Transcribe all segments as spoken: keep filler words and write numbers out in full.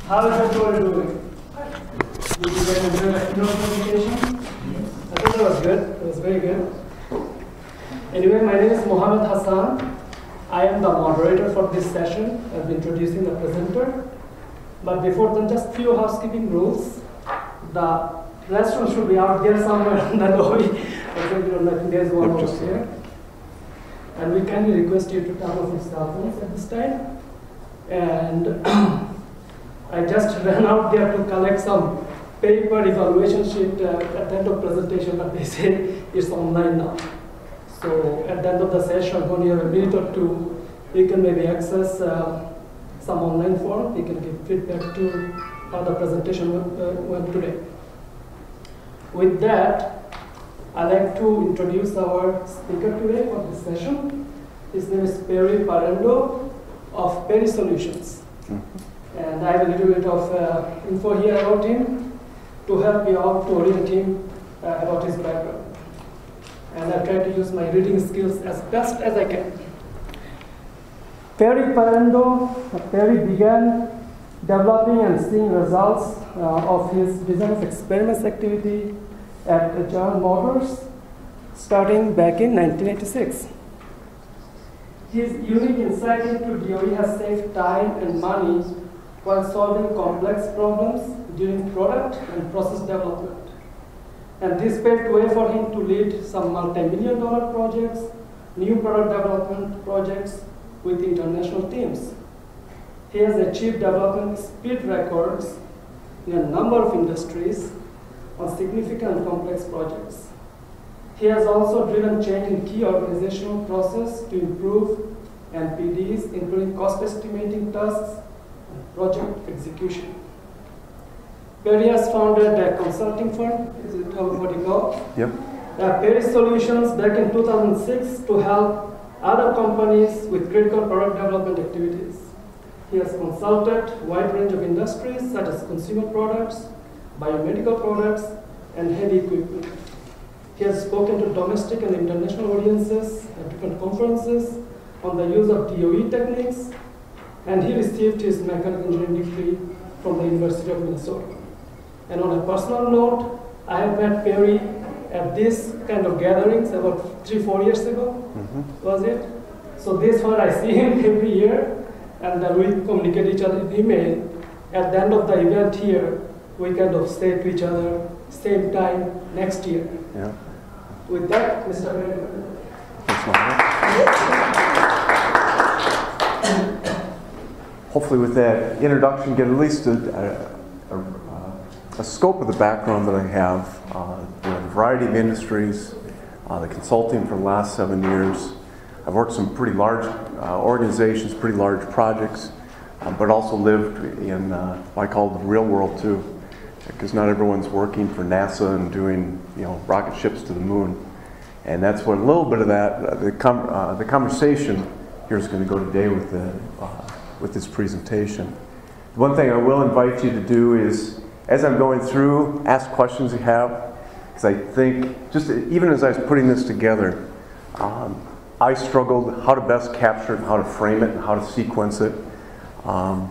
How is everyone doing? Did you guys enjoy the keynote presentation? Yes. I think that was good. It was very good. Anyway, my name is Mohammed Hassan. I am the moderator for this session. I'll be introducing the presenter. But before then, just few housekeeping rules. The restroom should be out there somewhere in the lobby. I think there's one over here. And we kindly request you to turn off your cell phones at this time. And I just ran out there to collect some paper evaluation sheet uh, at the end of presentation, but they say it's online now. So at the end of the session, when you have a minute or two, you can maybe access uh, some online form. You can give feedback to how the presentation went, uh, went today. With that, I'd like to introduce our speaker today for this session. His name is Perry Parendo of Perry Solutions. Mm-hmm. And I have a little bit of uh, info here about him to help you out to orient him uh, about his background. And I'll try to use my reading skills as best as I can. Perry Parendo, uh, Perry began developing and seeing results uh, of his design of experiments activity at General Motors starting back in nineteen eighty-six. His unique insight into D O E has saved time and money while solving complex problems during product and process development. And this paved way for him to lead some multi-million dollar projects, new product development projects with international teams. He has achieved development speed records in a number of industries on significant and complex projects. He has also driven change in key organizational process to improve N P Ds, including cost estimating tasks and project execution. Perry has founded a consulting firm, is it what you call? Yep. Uh, Perry Solutions back in two thousand six to help other companies with critical product development activities. He has consulted a wide range of industries such as consumer products, biomedical products, and heavy equipment. He has spoken to domestic and international audiences at different conferences on the use of D O E techniques, and he received his mechanical engineering degree from the University of Minnesota. And on a personal note, I have met Perry at this kind of gatherings about three, four years ago, mm-hmm. was it? So this one I see him every year, and then we communicate each other in email. At the end of the event here, we kind of say to each other, same time next year. Yeah. With that, Mister Perry. Hopefully with that introduction, get at least a, a, a, a scope of the background that I have. Uh, in a variety of industries, uh, the consulting for the last seven years. I've worked some pretty large uh, organizations, pretty large projects, uh, but also lived in uh, what I call the real world too, because not everyone's working for NASA and doing you know rocket ships to the moon. And that's what a little bit of that, uh, the, com uh, the conversation here is going to go today with, the, uh, with this presentation. One thing I will invite you to do is, as I'm going through, ask questions you have, because I think, just even as I was putting this together, um, I struggled how to best capture it, how to frame it, and how to sequence it. Um,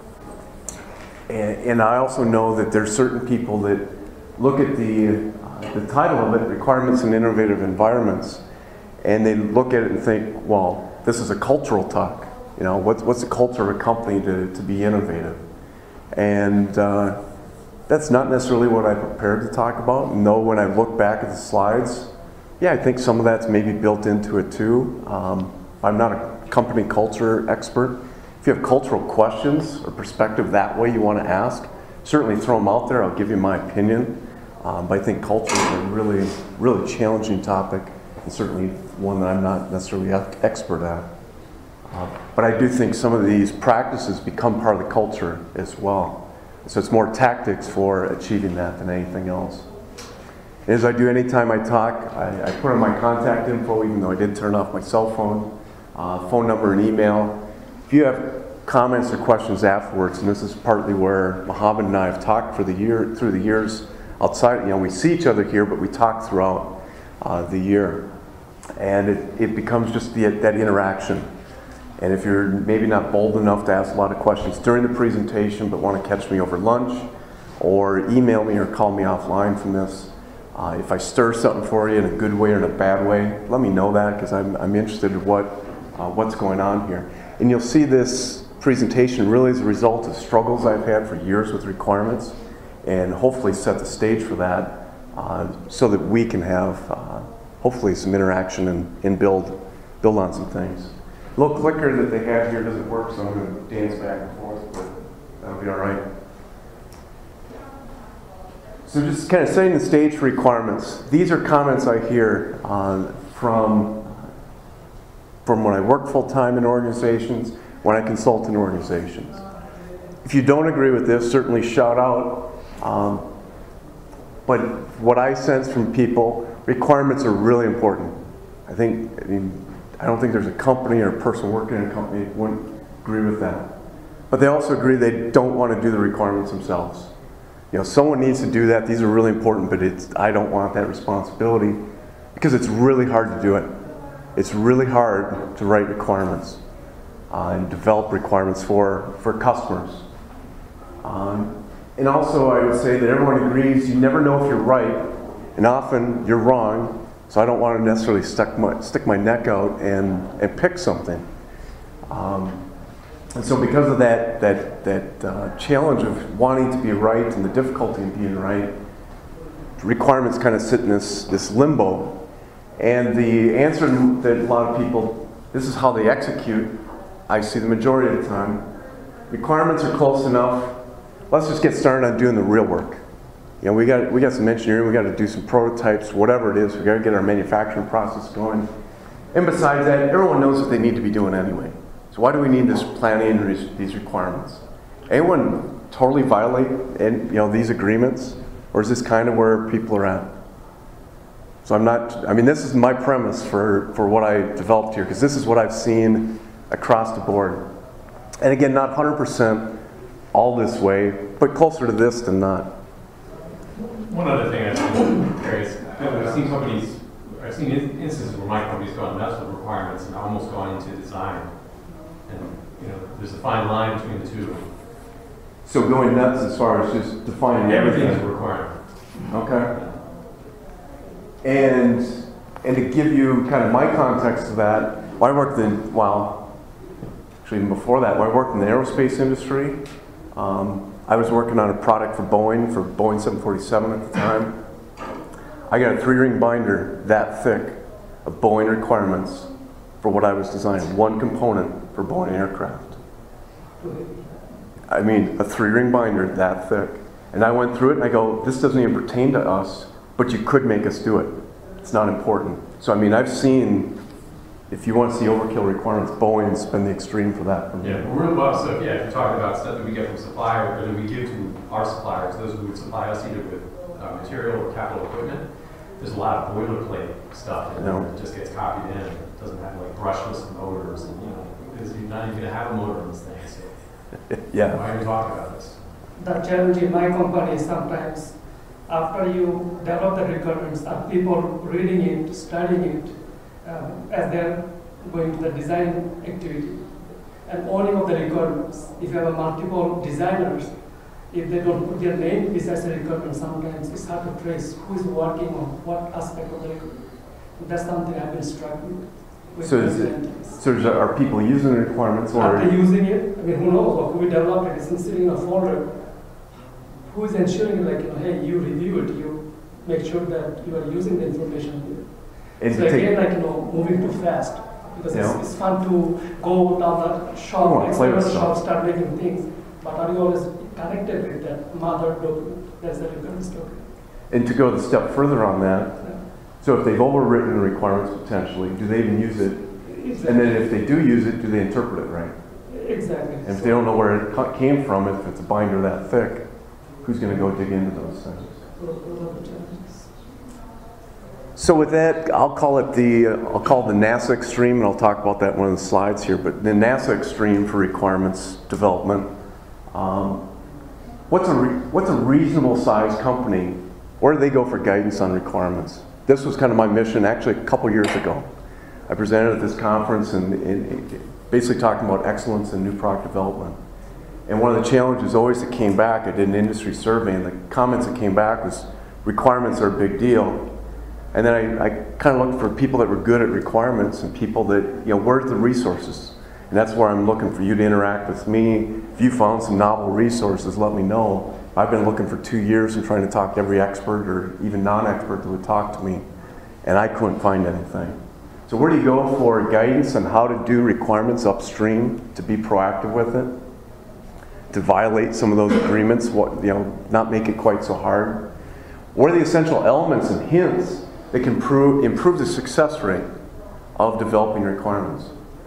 and, and I also know that there's certain people that look at the, uh, the title of it, Requirements in Innovative Environments, and they look at it and think, well, this is a cultural talk. You know, what's, what's the culture of a company to, to be innovative? And uh, that's not necessarily what I prepared to talk about. No, when I look back at the slides, yeah, I think some of that's maybe built into it too. Um, I'm not a company culture expert. If you have cultural questions or perspective that way you want to ask, certainly throw them out there. I'll give you my opinion. Um, but I think culture is a really, really challenging topic, and certainly one that I'm not necessarily expert at. Uh, but I do think some of these practices become part of the culture as well. So it's more tactics for achieving that than anything else. As I do anytime I talk, I, I put on my contact info, even though I did turn off my cell phone, uh, phone number and email. If you have comments or questions afterwards, and this is partly where Mohammed and I have talked for the year, through the years outside, you know, we see each other here, but we talk throughout uh, the year. And it, it becomes just the, that interaction. And if you're maybe not bold enough to ask a lot of questions during the presentation but want to catch me over lunch, or email me or call me offline from this, uh, if I stir something for you in a good way or in a bad way, let me know that, because I'm, I'm interested in what, uh, what's going on here. And you'll see this presentation really as a result of struggles I've had for years with requirements, and hopefully set the stage for that uh, so that we can have uh, hopefully some interaction and, and build, build on some things. The little clicker that they have here doesn't work, so I'm going to dance back and forth, but that'll be all right. So just kind of setting the stage for requirements. These are comments I hear uh, from, from when I work full-time in organizations, when I consult in organizations. If you don't agree with this, certainly shout out. Um, but what I sense from people, requirements are really important. I think, I mean, I don't think there's a company or a person working in a company that wouldn't agree with that. But they also agree they don't want to do the requirements themselves. You know, someone needs to do that. These are really important, but it's, I don't want that responsibility, because it's really hard to do it. It's really hard to write requirements uh, and develop requirements for, for customers. Um, and also, I would say that everyone agrees you never know if you're right, and often you're wrong, so I don't want to necessarily stick my, stick my neck out and, and pick something. Um, And so because of that, that, that uh, challenge of wanting to be right and the difficulty in being right, requirements kind of sit in this, this limbo. And the answer that a lot of people, this is how they execute, I see the majority of the time. Requirements are close enough, let's just get started on doing the real work. You know, we got, we got some engineering, we got to do some prototypes, whatever it is, we got to get our manufacturing process going. And besides that, everyone knows what they need to be doing anyway. So why do we need this planning and these requirements? Anyone totally violate and, you know, these agreements? Or is this kind of where people are at? So I'm not, I mean, this is my premise for, for what I developed here, because this is what I've seen across the board. And again, not one hundred percent all this way, but closer to this than not. One other thing I've seen, Terry, is I've seen companies, I've seen instances where my company's gone nuts with requirements and almost gone into design. And, you know, there's a fine line between the two. So going nuts as far as just defining everything. Everything's a requirement. Okay. And, and to give you kind of my context to that, well, I worked in, well, actually even before that, when I worked in the aerospace industry, um, I was working on a product for Boeing, for Boeing seven forty-seven at the time. I got a three-ring binder that thick of Boeing requirements for what I was designing, one component for Boeing aircraft. I mean, a three-ring binder that thick. And I went through it and I go, this doesn't even pertain to us, but you could make us do it. It's not important. So I mean, I've seen, if you want to see overkill requirements, Boeing's been the extreme for that. For yeah, we're above, so yeah, if you're talking about stuff that we get from suppliers, or that we give to our suppliers, those who would supply us either with uh, material or capital equipment, there's a lot of boilerplate stuff in there that just gets copied in. It doesn't have like brushless motors, and you know, because you're not even going to have a motor in this thing. So yeah. Why are you talking about this? The challenge in my company is sometimes after you develop the requirements, are people reading it, studying it um, as they're going to the design activity and owning of the requirements. If you have a multiple designers, if they don't put their name besides the requirement, sometimes it's hard to trace who is working on what aspect of the requirement. That's something I've been struggling with. So, is it, so is, are people using the requirements? Or are they using it? I mean, who knows? Or who will develop it? It's sitting in a folder. Who is ensuring, like, you know, hey, you review it, you make sure that you are using the information here. And so again, like, you know, moving too fast. Because it's, it's fun to go down the shop, external shop, start making things. But are you always connected with that mother document? That's the requirements document. And to go the step further on that, yeah. So if they've overwritten the requirements potentially, do they even use it? Exactly. And then if they do use it, do they interpret it right? Exactly. And if they don't know where it came from, if it's a binder that thick, who's going to go dig into those things? So with that, I'll call it the uh, I'll call it the NASA extreme, and I'll talk about that in one of the slides here. But the NASA extreme for requirements development. Um, what's a re what's a reasonable sized company? Where do they go for guidance on requirements? This was kind of my mission, actually, a couple years ago. I presented at this conference and, and basically talking about excellence in new product development. And one of the challenges always that came back, I did an industry survey, and the comments that came back was requirements are a big deal. And then I, I kind of looked for people that were good at requirements and people that, you know, where's the resources? And that's where I'm looking for you to interact with me. If you found some novel resources, let me know. I've been looking for two years and trying to talk to every expert or even non-expert that would talk to me, and I couldn't find anything. So where do you go for guidance on how to do requirements upstream, to be proactive with it, to violate some of those agreements, what, you know, not make it quite so hard? What are the essential elements and hints that can prove, improve the success rate of developing requirements?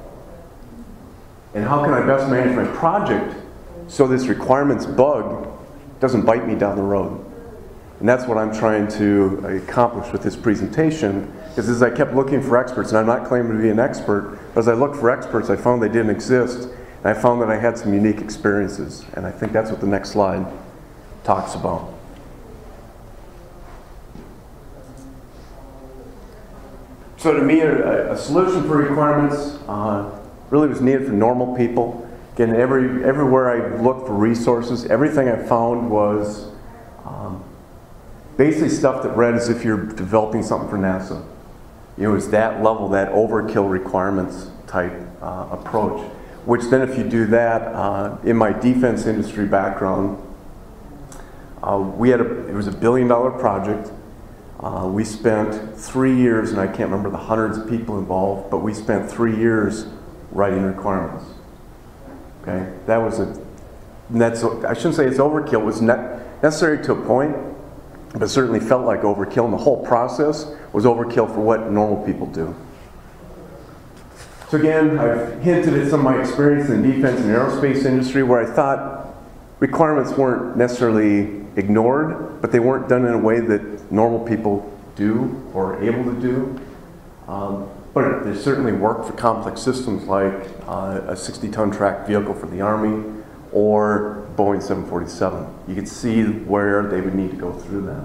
And how can I best manage my project so this requirements bug doesn't bite me down the road? And that's what I'm trying to accomplish with this presentation, is as I kept looking for experts, and I'm not claiming to be an expert, but as I looked for experts, I found they didn't exist, and I found that I had some unique experiences, and I think that's what the next slide talks about. So to me, a, a solution for requirements uh, really was needed for normal people. Again, every, everywhere I looked for resources, everything I found was um, basically stuff that read as if you're developing something for NASA. You know, it's that level, that overkill requirements type uh, approach. Which then if you do that, uh, in my defense industry background, uh, we had a, it was a billion dollar project. Uh, we spent three years, and I can't remember the hundreds of people involved, but we spent three years writing requirements. Okay, that was a, that's, I shouldn't say it's overkill, it was ne necessary to a point, but certainly felt like overkill, and the whole process was overkill for what normal people do. So again, I've hinted at some of my experience in the defense and aerospace industry where I thought requirements weren't necessarily ignored, but they weren't done in a way that normal people do or are able to do. Um, but they certainly work for complex systems like uh, a sixty ton tracked vehicle for the Army or Boeing seven forty-seven. You could see where they would need to go through that.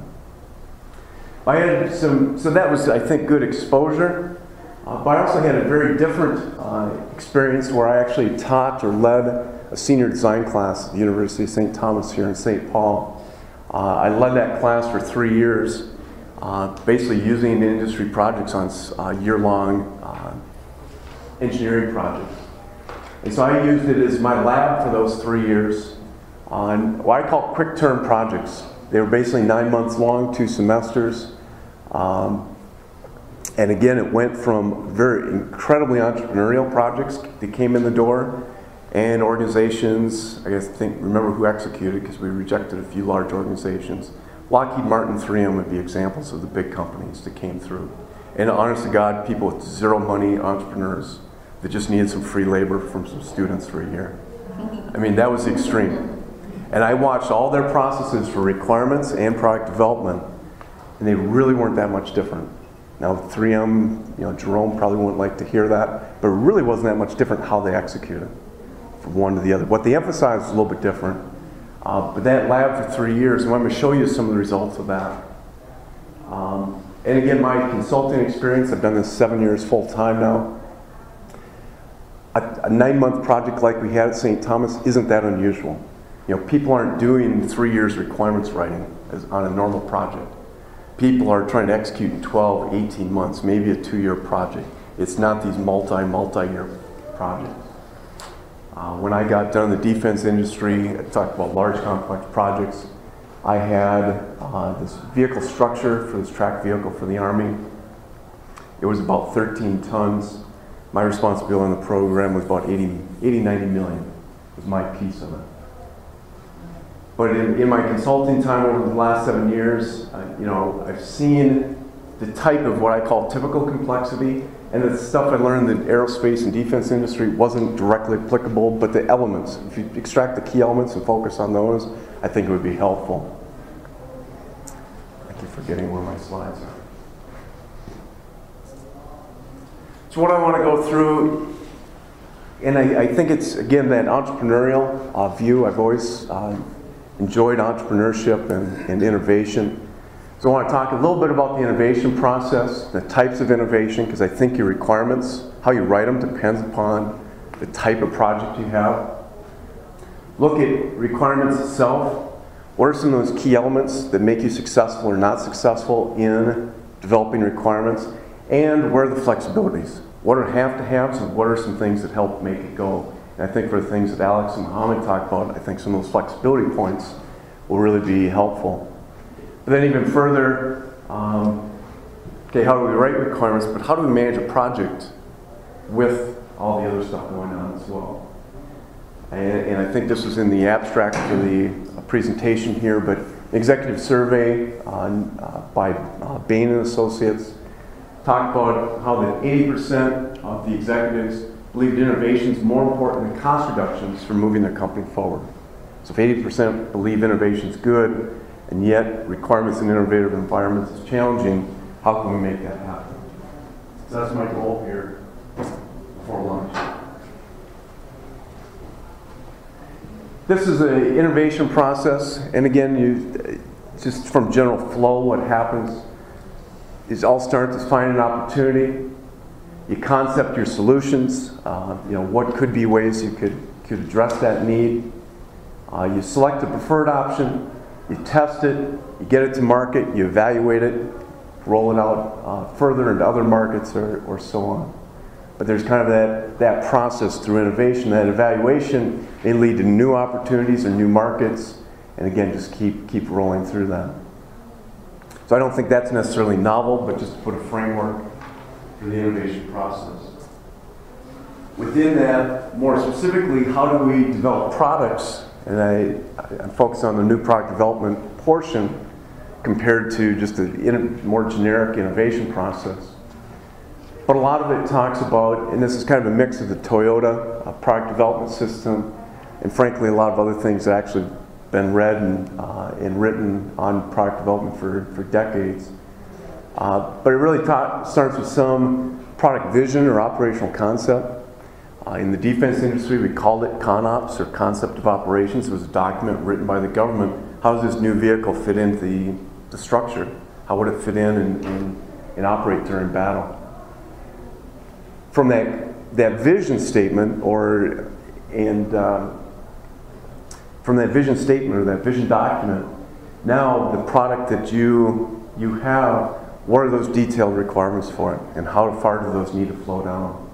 I had some, so that was, I think, good exposure. Uh, but I also had a very different uh, experience where I actually taught or led a senior design class at the University of Saint Thomas here in Saint Paul. Uh, I led that class for three years, uh, basically using industry projects on uh, year-long uh, engineering projects. And so I used it as my lab for those three years on what I call quick-term projects. They were basically nine months long, two semesters. Um, And again, it went from very incredibly entrepreneurial projects that came in the door and organizations, I guess, think, remember who executed, because we rejected a few large organizations. Lockheed Martin, three M would be examples of the big companies that came through. And honest to God, people with zero money, entrepreneurs, that just needed some free labor from some students for a year. I mean, that was the extreme. And I watched all their processes for requirements and product development, and they really weren't that much different. Now, three M, you know, Jerome probably wouldn't like to hear that, but it really wasn't that much different how they executed from one to the other. What they emphasized was a little bit different. Uh, but that lab for three years, and I'm going to show you some of the results of that. Um, and again, my consulting experience, I've done this seven years full time now. A, a nine-month project like we had at Saint Thomas isn't that unusual. You know, people aren't doing three years requirements writing as, on a normal project. People are trying to execute in twelve, eighteen months, maybe a two-year project. It's not these multi, multi-year projects. Uh, when I got done in the defense industry, I talked about large complex projects. I had uh, this vehicle structure for this tracked vehicle for the Army. It was about thirteen tons. My responsibility in the program was about eighty, ninety million was my piece of it. But in, in my consulting time over the last seven years, uh, you know, I've seen the type of what I call typical complexity, and the stuff I learned in the aerospace and defense industry wasn't directly applicable, but the elements, if you extract the key elements and focus on those, I think it would be helpful. I keep forgetting where my slides are. So what I want to go through, and I, I think it's, again, that entrepreneurial uh, view. I've always uh, enjoyed entrepreneurship and, and innovation. So I want to talk a little bit about the innovation process, the types of innovation, because I think your requirements, how you write them, depends upon the type of project you have. Look at requirements itself. What are some of those key elements that make you successful or not successful in developing requirements? And where are the flexibilities? What are have-to-haves and what are some things that help make it go? And I think for the things that Alex and Mohammed talked about, I think some of those flexibility points will really be helpful. But then even further, um, okay, how do we write requirements, but how do we manage a project with all the other stuff going on as well? And, and I think this was in the abstract for the presentation here, but an executive survey on, uh, by uh, Bain and Associates talked about how that eighty percent of the executives believed innovation is more important than cost reductions for moving their company forward. So if eighty percent believe innovation is good, and yet requirements in innovative environments is challenging, how can we make that happen? So that's my goal here before lunch. This is an innovation process, and again, you, just from general flow, what happens is all starts with finding an opportunity. You concept your solutions. Uh, you know what could be ways you could could address that need. Uh, you select the preferred option. You test it. You get it to market. You evaluate it. Roll it out uh, further into other markets, or or so on. But there's kind of that, that process through innovation. That evaluation may lead to new opportunities or new markets, and again, just keep, keep rolling through that. So I don't think that's necessarily novel, but just to put a framework for the innovation process. Within that, more specifically, how do we develop products? And I, I'm focused on the new product development portion compared to just the more generic innovation process. But a lot of it talks about, and this is kind of a mix of the Toyota uh, product development system, and frankly a lot of other things that actually been read and, uh, and written on product development for, for decades. Uh, but it really starts with some product vision or operational concept. Uh, in the defense industry, we called it ConOps, or Concept of Operations. It was a document written by the government. How does this new vehicle fit into the, the structure? How would it fit in and, and, and operate during battle? From that, that vision statement, or and uh, from that vision statement or that vision document, now the product that you you have, what are those detailed requirements for it, and how far do those need to flow down?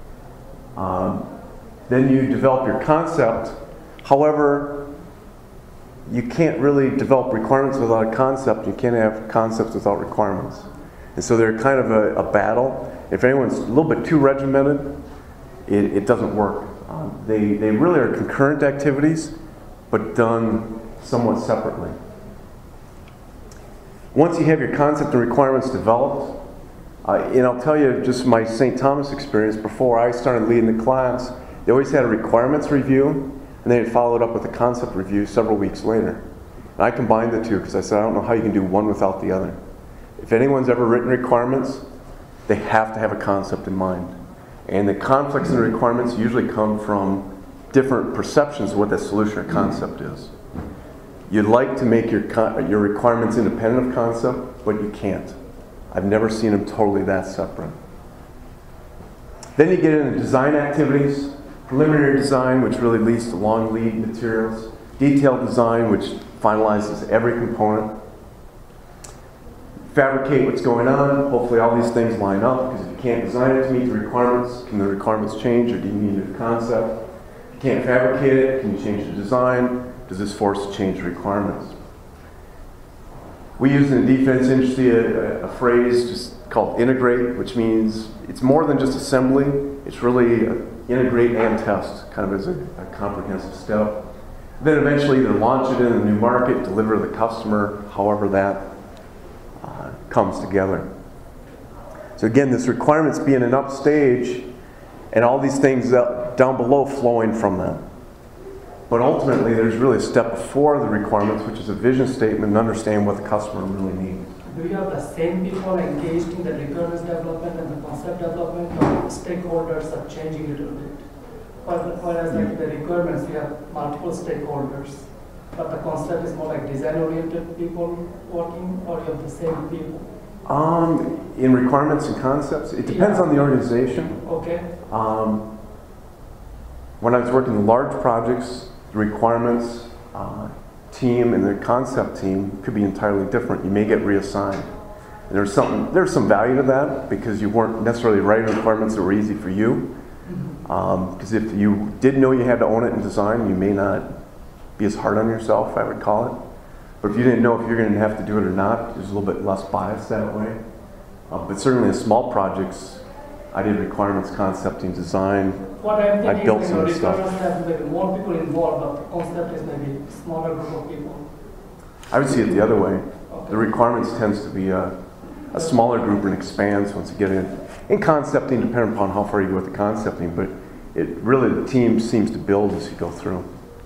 Um, then you develop your concept. However, you can't really develop requirements without a concept. You can't have concepts without requirements. And so they're kind of a, a battle. If anyone's a little bit too regimented, it, it doesn't work. Um, they, they really are concurrent activities, but done somewhat separately. Once you have your concept and requirements developed, uh, and I'll tell you just my Saint Thomas experience, before I started leading the class, they always had a requirements review, and they had followed up with a concept review several weeks later. And I combined the two because I said, I don't know how you can do one without the other. If anyone's ever written requirements, they have to have a concept in mind. And the conflicts in the requirements usually come from different perceptions of what that solution or concept is. You'd like to make your, your requirements independent of concept, but you can't. I've never seen them totally that separate. Then you get into design activities, preliminary design, which really leads to long lead materials, detailed design, which finalizes every component, fabricate what's going on. Hopefully all these things line up, because if you can't design it to meet the requirements, can the requirements change, or do you need a concept? If you can't fabricate it, can you change the design? Does this force to change the requirements? We use in the defense industry a, a phrase just called integrate, which means it's more than just assembly. It's really a, integrate and test, kind of as a, a comprehensive step. Then eventually either launch it in a new market, deliver to the customer, however that uh, comes together. So again, this requirements being an upstage, and all these things up, down below flowing from them. But ultimately, there's really a step before the requirements, which is a vision statement and understanding what the customer really needs. Do you have the same people engaged in the requirements development and the concept development, or stakeholders are changing a little bit? Whereas like the requirements, you have multiple stakeholders. but the concept is more like design-oriented people working, or you have the same people? Um, in requirements and concepts, it depends Yeah. on the organization. Okay. Um, when I was working in large projects, the requirements uh, team and the concept team could be entirely different. You may get reassigned. And there's some, there's some value to that because you weren't necessarily writing requirements that were easy for you. Because um, if you did know you had to own it in design, you may not be as hard on yourself, I would call it. But if you didn't know if you're going to have to do it or not, there's a little bit less bias that way. Uh, but certainly in small projects, I did requirements, concepting, design. What I'm I thinking built is, some you know, of the stuff. requirements have maybe more people involved, but the concept is maybe a smaller group of people. I would see it the other way. Okay. The requirements tends to be a, a smaller group and expands once you get in. In concepting, depending upon how far you go with the concepting, but it really, the team seems to build as you go through.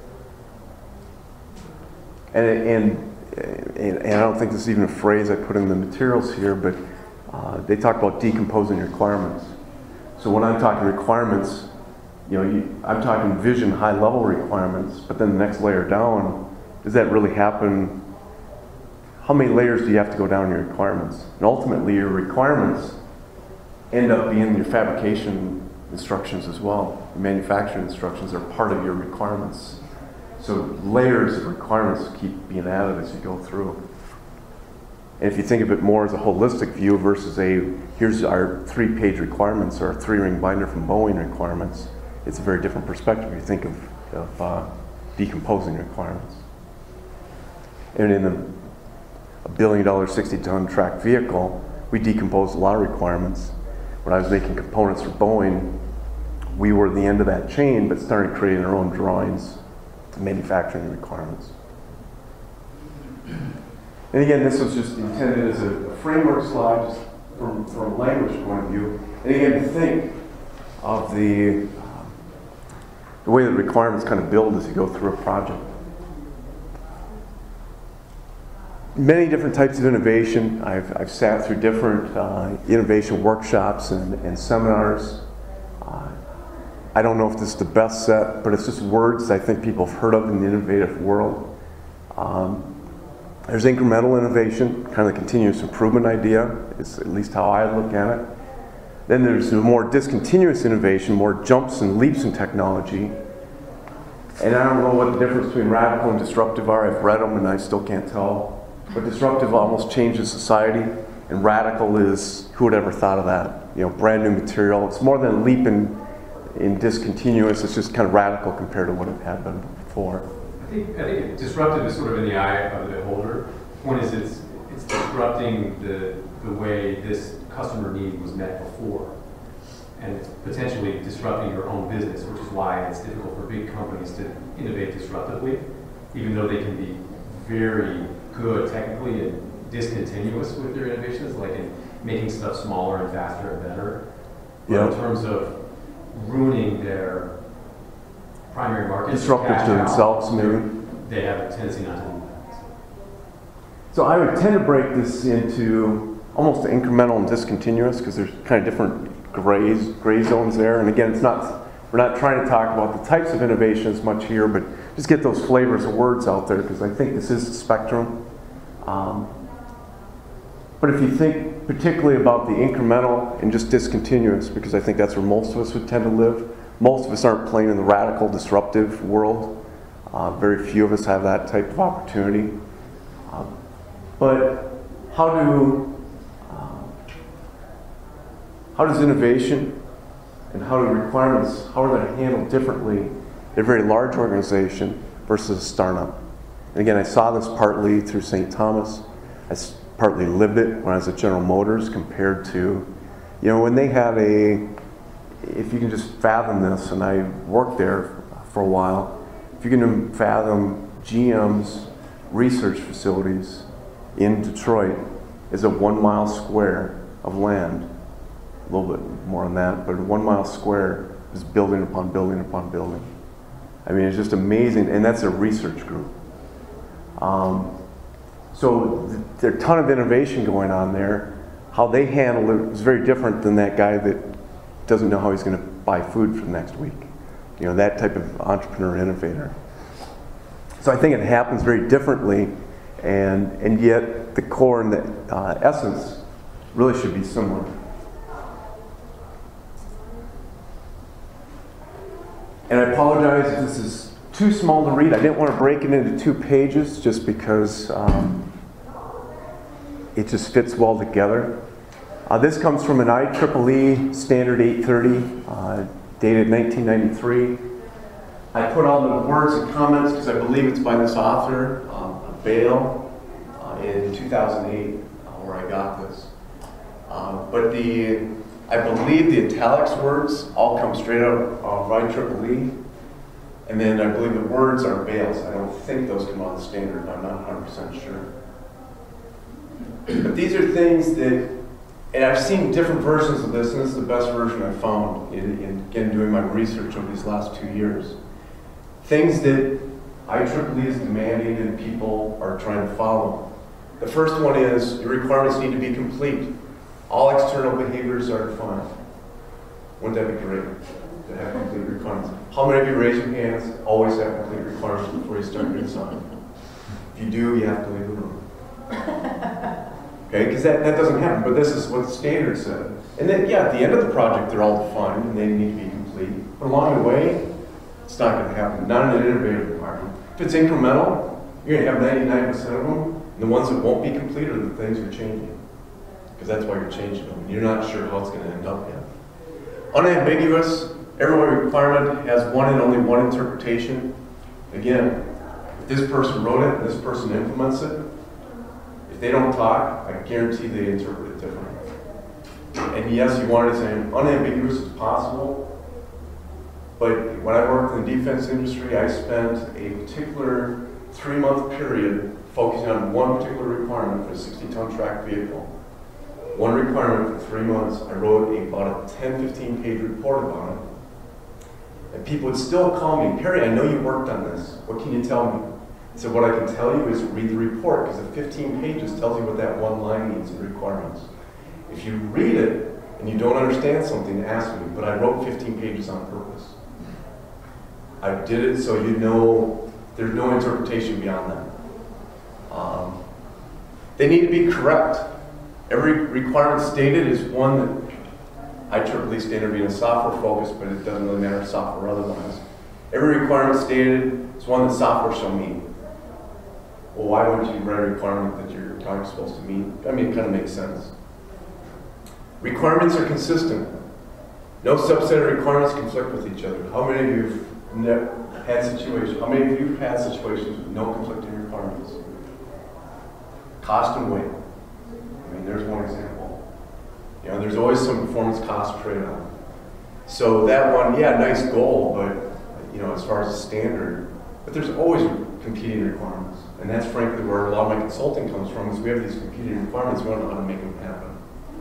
And, and, and, and I don't think this is even a phrase I put in the materials here, but uh, they talk about decomposing requirements. So when I'm talking requirements, you know, you, I'm talking vision, high-level requirements, but then the next layer down, does that really happen? How many layers do you have to go down your requirements? And ultimately, your requirements end up being your fabrication instructions as well. The manufacturing instructions are part of your requirements. So layers of requirements keep being added as you go through. And if you think of it more as a holistic view versus a, here's our three-page requirements or a three-ring binder from Boeing requirements, it's a very different perspective. You think of, of uh, decomposing requirements. And in a, a billion dollar, sixty ton track vehicle, we decomposed a lot of requirements. When I was making components for Boeing, we were the end of that chain, but started creating our own drawings to manufacturing requirements. And again, this was just intended as a framework slide, just from, from a language point of view. And again, to think of the, um, the way the requirements kind of build as you go through a project. Many different types of innovation. I've, I've sat through different uh, innovation workshops and, and seminars. Uh, I don't know if this is the best set, but it's just words I think people have heard of in the innovative world. Um, there's incremental innovation, kind of the continuous improvement idea, is at least how I look at it. Then there's more discontinuous innovation, more jumps and leaps in technology. And I don't know what the difference between radical and disruptive are. I've read them and I still can't tell. But disruptive almost changes society, and radical is, who would ever thought of that? You know, brand new material. It's more than a leap in, in discontinuous, it's just kind of radical compared to what it had been before. I think, I think disruptive is sort of in the eye of the beholder. One is it's, it's disrupting the, the way this customer need was met before. And it's potentially disrupting your own business, which is why it's difficult for big companies to innovate disruptively, even though they can be very good technically and discontinuous with their innovations, like in making stuff smaller and faster and better. But Yeah. in terms of ruining their primary market, Disruptive to themselves, maybe. they have a tendency not to do that. So I would tend to break this into almost incremental and discontinuous because there's kind of different grays, gray zones there. And again, it's not, we're not trying to talk about the types of innovation as much here, but just get those flavors of words out there because I think this is a spectrum. Um, but if you think particularly about the incremental and just discontinuous, because I think that's where most of us would tend to live. Most of us aren't playing in the radical, disruptive world. Uh, very few of us have that type of opportunity. Uh, but how do uh, how does innovation and how do requirements, how are they handled differently in a very large organization versus a startup? And again, I saw this partly through Saint Thomas. I partly lived it when I was at General Motors compared to, you know, when they had a, if you can just fathom this, and I worked there for a while, if you can fathom G M's research facilities in Detroit is a one mile square of land. A little bit more than that, but one mile square is building upon building upon building. I mean, it's just amazing, and that's a research group. Um, so th there's a ton of innovation going on there. How they handle it is very different than that guy that doesn't know how he's going to buy food for the next week. You know, that type of entrepreneur innovator. So I think it happens very differently, and, and yet the core and the uh, essence really should be similar. And I apologize if this is too small to read. I didn't want to break it into two pages just because um, it just fits well together. Uh, this comes from an I triple E Standard eight thirty, uh, dated nineteen ninety-three. I put all the words and comments because I believe it's by this author, um, Bale, uh, in two thousand eight, uh, where I got this. Uh, but the, I believe the italics words all come straight out of I triple E. And then I believe the words are Bale's. I don't think those come out of the standard. I'm not one hundred percent sure. But these are things that, and I've seen different versions of this, and this is the best version I've found in, in again, doing my research over these last two years. Things that I triple E is demanding and people are trying to follow. The first one is your requirements need to be complete. All external behaviors are defined. Wouldn't that be great to have complete requirements? How many of you raise your hands? Always have complete requirements before you start your design. If you do, you have to leave the room. Okay, because that, that doesn't happen, but this is what the standard said. And then, yeah, at the end of the project, they're all defined and they need to be complete. But along the way, it's not going to happen. Not in an innovative environment. If it's incremental, you're going to have ninety-nine percent of them, and the ones that won't be complete are the things you're changing. Because that's why you're changing them. You're not sure how it's going to end up yet. Unambiguous, every requirement has one and only one interpretation. Again, if this person wrote it and this person implements it, if they don't talk, I guarantee they interpret it differently. And yes, you wanted to say unambiguous as possible, but when I worked in the defense industry, I spent a particular three-month period focusing on one particular requirement for a sixty ton track vehicle. One requirement for three months, I wrote a, about a ten, fifteen page report about it. And people would still call me, Perry, I know you worked on this. What can you tell me? I said, what I can tell you is read the report, because the fifteen pages tells you what that one line means in requirements. If you read it and you don't understand something, ask me, but I wrote fifteen pages on purpose. I did it so you know there's no interpretation beyond that. Um, they need to be correct. Every requirement stated is one that I triple E standard being a software focused, but it doesn't really matter if software or otherwise. Every requirement stated is one that software shall meet. Well, why wouldn't you write a requirement that your product's supposed to meet? I mean, it kind of makes sense. Requirements are consistent. No subset of requirements conflict with each other. How many of you have had situations, how many of you have had situations with no conflicting requirements? Cost and weight. I mean, there's one example. You know, there's always some performance cost trade-off. So that one, yeah, nice goal, but you know, as far as the standard, but there's always competing requirements. And that's frankly where a lot of my consulting comes from, is we have these competing requirements, we don't know how to make them happen.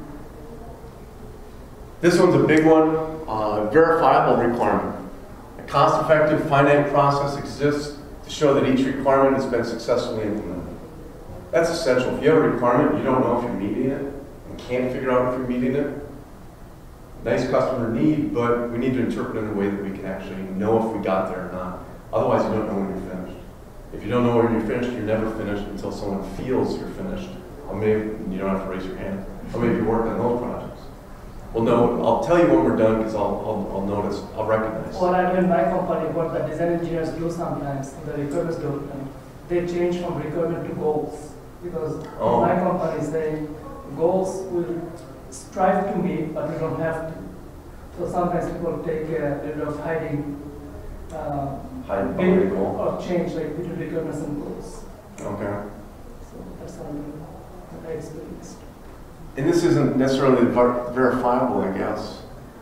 This one's a big one, uh, verifiable requirement. A cost-effective finite process exists to show that each requirement has been successfully implemented. That's essential. If you have a requirement, you don't know if you're meeting it, and can't figure out if you're meeting it. Nice customer need, but we need to interpret it in a way that we can actually know if we got there or not. Otherwise, you don't know when you're finished. If you don't know when you're finished, you're never finished until someone feels you're finished. Or maybe you don't have to raise your hand. Or maybe you worked on those projects. Well, no, I'll tell you when we're done because I'll, I'll, I'll notice, I'll recognize. Or I in my company, what the design engineers do sometimes, the requirements document, they change from requirement to goals. Because oh. my company is saying goals will strive to meet, but we don't have to. So sometimes people take a little bit of hiding, uh, Hide build goal. or change like between requirements and goals. Okay. So that's something that I experienced. And this isn't necessarily ver verifiable, I guess.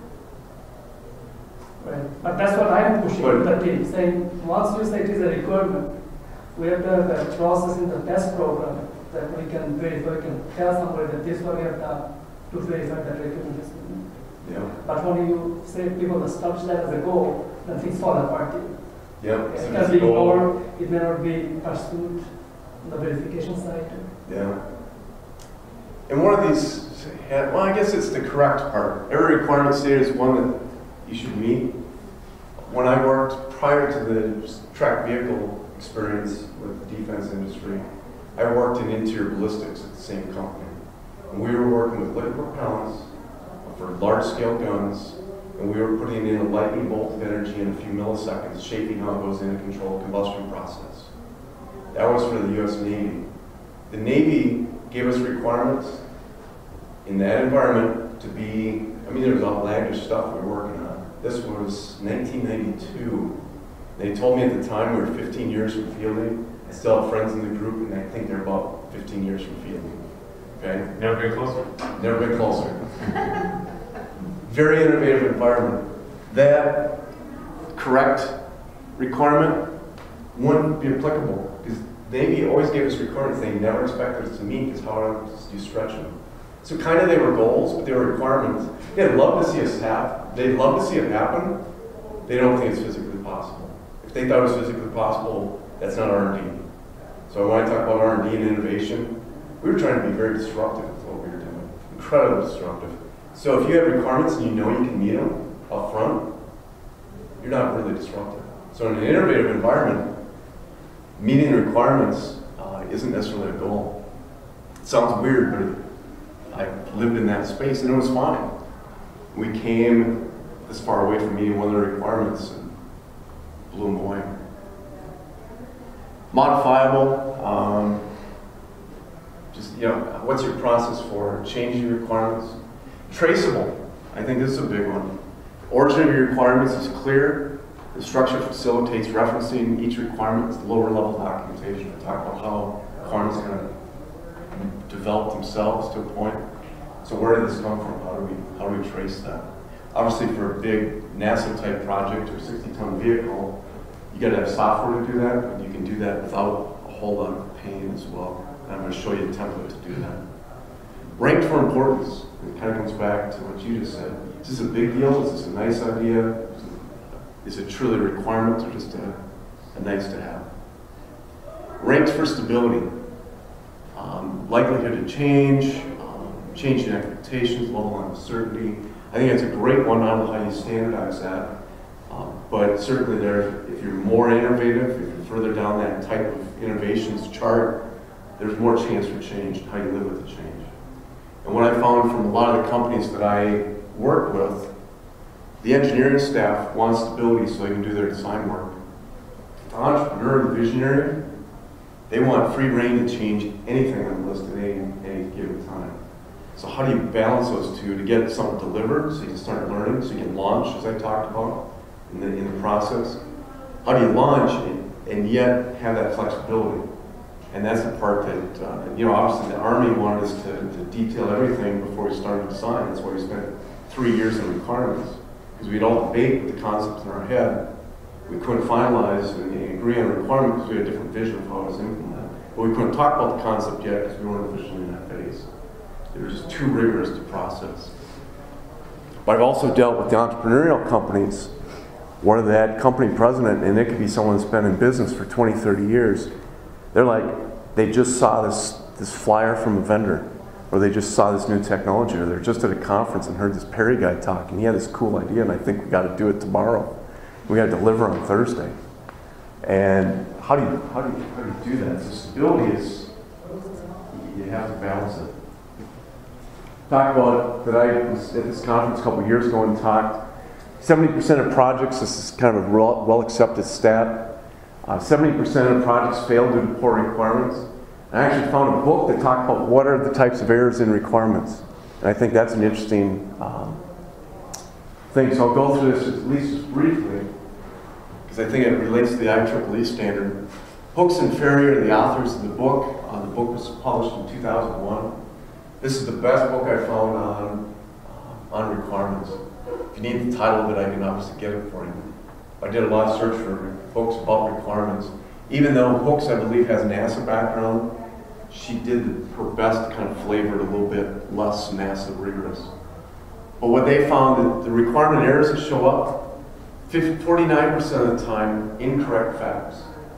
Right. But that's what I'm pushing but, to the team, saying once you say it is a requirement, we have to have a process in the test program that we can verify, we can tell somebody that this is what we have done to verify that requirement is met. Yeah. But when you say people establish that as a goal, then things fall apart. Yeah. It can be ignored, it may not be pursued on the verification side. Yeah. And one of these, well, I guess it's the correct part. Every requirement stated is one that you should meet. When I worked prior to the track vehicle experience with the defense industry. I worked in interior ballistics at the same company. And we were working with liquid propellants for large-scale guns, and we were putting in a lightning bolt of energy in a few milliseconds, shaping how it goes in a controlled combustion process. That was for the U S Navy. The Navy gave us requirements in that environment to be, I mean, there was outlandish stuff we were working on. This was nineteen ninety-two. They told me at the time we were fifteen years from fielding. I still have friends in the group, and I think they're about fifteen years from fielding. Okay? Never been closer. Never been closer. Very innovative environment. That correct requirement wouldn't be applicable, because Navy always gave us requirements they never expected us to meet, because how else do you stretch them? So kind of they were goals, but they were requirements. They'd love to see us happen. They'd love to see it happen. They don't think it's physically possible. If they thought it was physically possible, that's not R and D. So when I talk about R and D and innovation, we were trying to be very disruptive with what we were doing. Incredibly disruptive. So if you have requirements and you know you can meet them up front, you're not really disruptive. So in an innovative environment, meeting the requirements uh, isn't necessarily a goal. It sounds weird, but I lived in that space and it was fine. We came this far away from meeting one of the requirements and blew them away. Modifiable, um, just, you know, what's your process for changing requirements? Traceable, I think this is a big one. Origin of your requirements is clear. The structure facilitates referencing each requirement to lower level documentation. I talk about how requirements are going to develop themselves to a point. So where did this come from? How do we, how do we trace that? Obviously for a big NASA type project or sixty ton vehicle, you got to have software to do that, but you can do that without a whole lot of pain as well. And I'm going to show you a template to do that. Ranked for importance. It kind of comes back to what you just said. Is this a big deal? Is this a nice idea? Is it truly a requirement or just a, a nice to have? Ranked for stability. Um, likelihood to change, um, changing expectations, level of uncertainty. I think it's a great one. I don't know how you standardize that. Um, but certainly there, if you're more innovative, if you're further down that type of innovations chart, there's more chance for change and how you live with the change. And what I found from a lot of the companies that I work with, the engineering staff wants stability so they can do their design work. The entrepreneur, the visionary, they want free reign to change anything on the list at any, any given time. So how do you balance those two to get something delivered so you can start learning, so you can launch, as I talked about in the, in the process? How do you launch and, and yet have that flexibility? And that's the part that, uh, you know, obviously the Army wanted us to, to detail everything before we started design. That's why we spent three years in requirements. Because we'd all debate the concepts in our head. We couldn't finalize and agree on a requirement because we had a different vision of how it was implemented. But we couldn't talk about the concept yet because we weren't officially in that phase. It was just too rigorous to process. But I've also dealt with the entrepreneurial companies where that company president, and it could be someone that's been in business for twenty, thirty years, they're like, they just saw this, this flyer from a vendor, or they just saw this new technology, or they're just at a conference and heard this Perry guy talk, and he had this cool idea, and I think we got to do it tomorrow. We got to deliver on Thursday. And how do you how do you how do you do that? So stability is, you have to balance it. Talk about that I was at this conference a couple of years ago and talked. seventy percent of projects, this is kind of a well accepted stat. Uh, seventy percent of projects fail due to poor requirements. I actually found a book that talked about what are the types of errors in requirements. And I think that's an interesting um, thing. So I'll go through this at least just briefly, because I think it relates to the I triple E standard. Hooks and Ferrier are the authors of the book. Uh, the book was published in two thousand one. This is the best book I found on, uh, on requirements. If you need the title of it, I can obviously get it for you. I did a lot of search for books about requirements. Even though Hooks, I believe, has a NASA background, she did her best to kind of flavor it a little bit less NASA rigorous. But what they found, that the requirement errors that show up, forty-nine percent of the time, incorrect facts.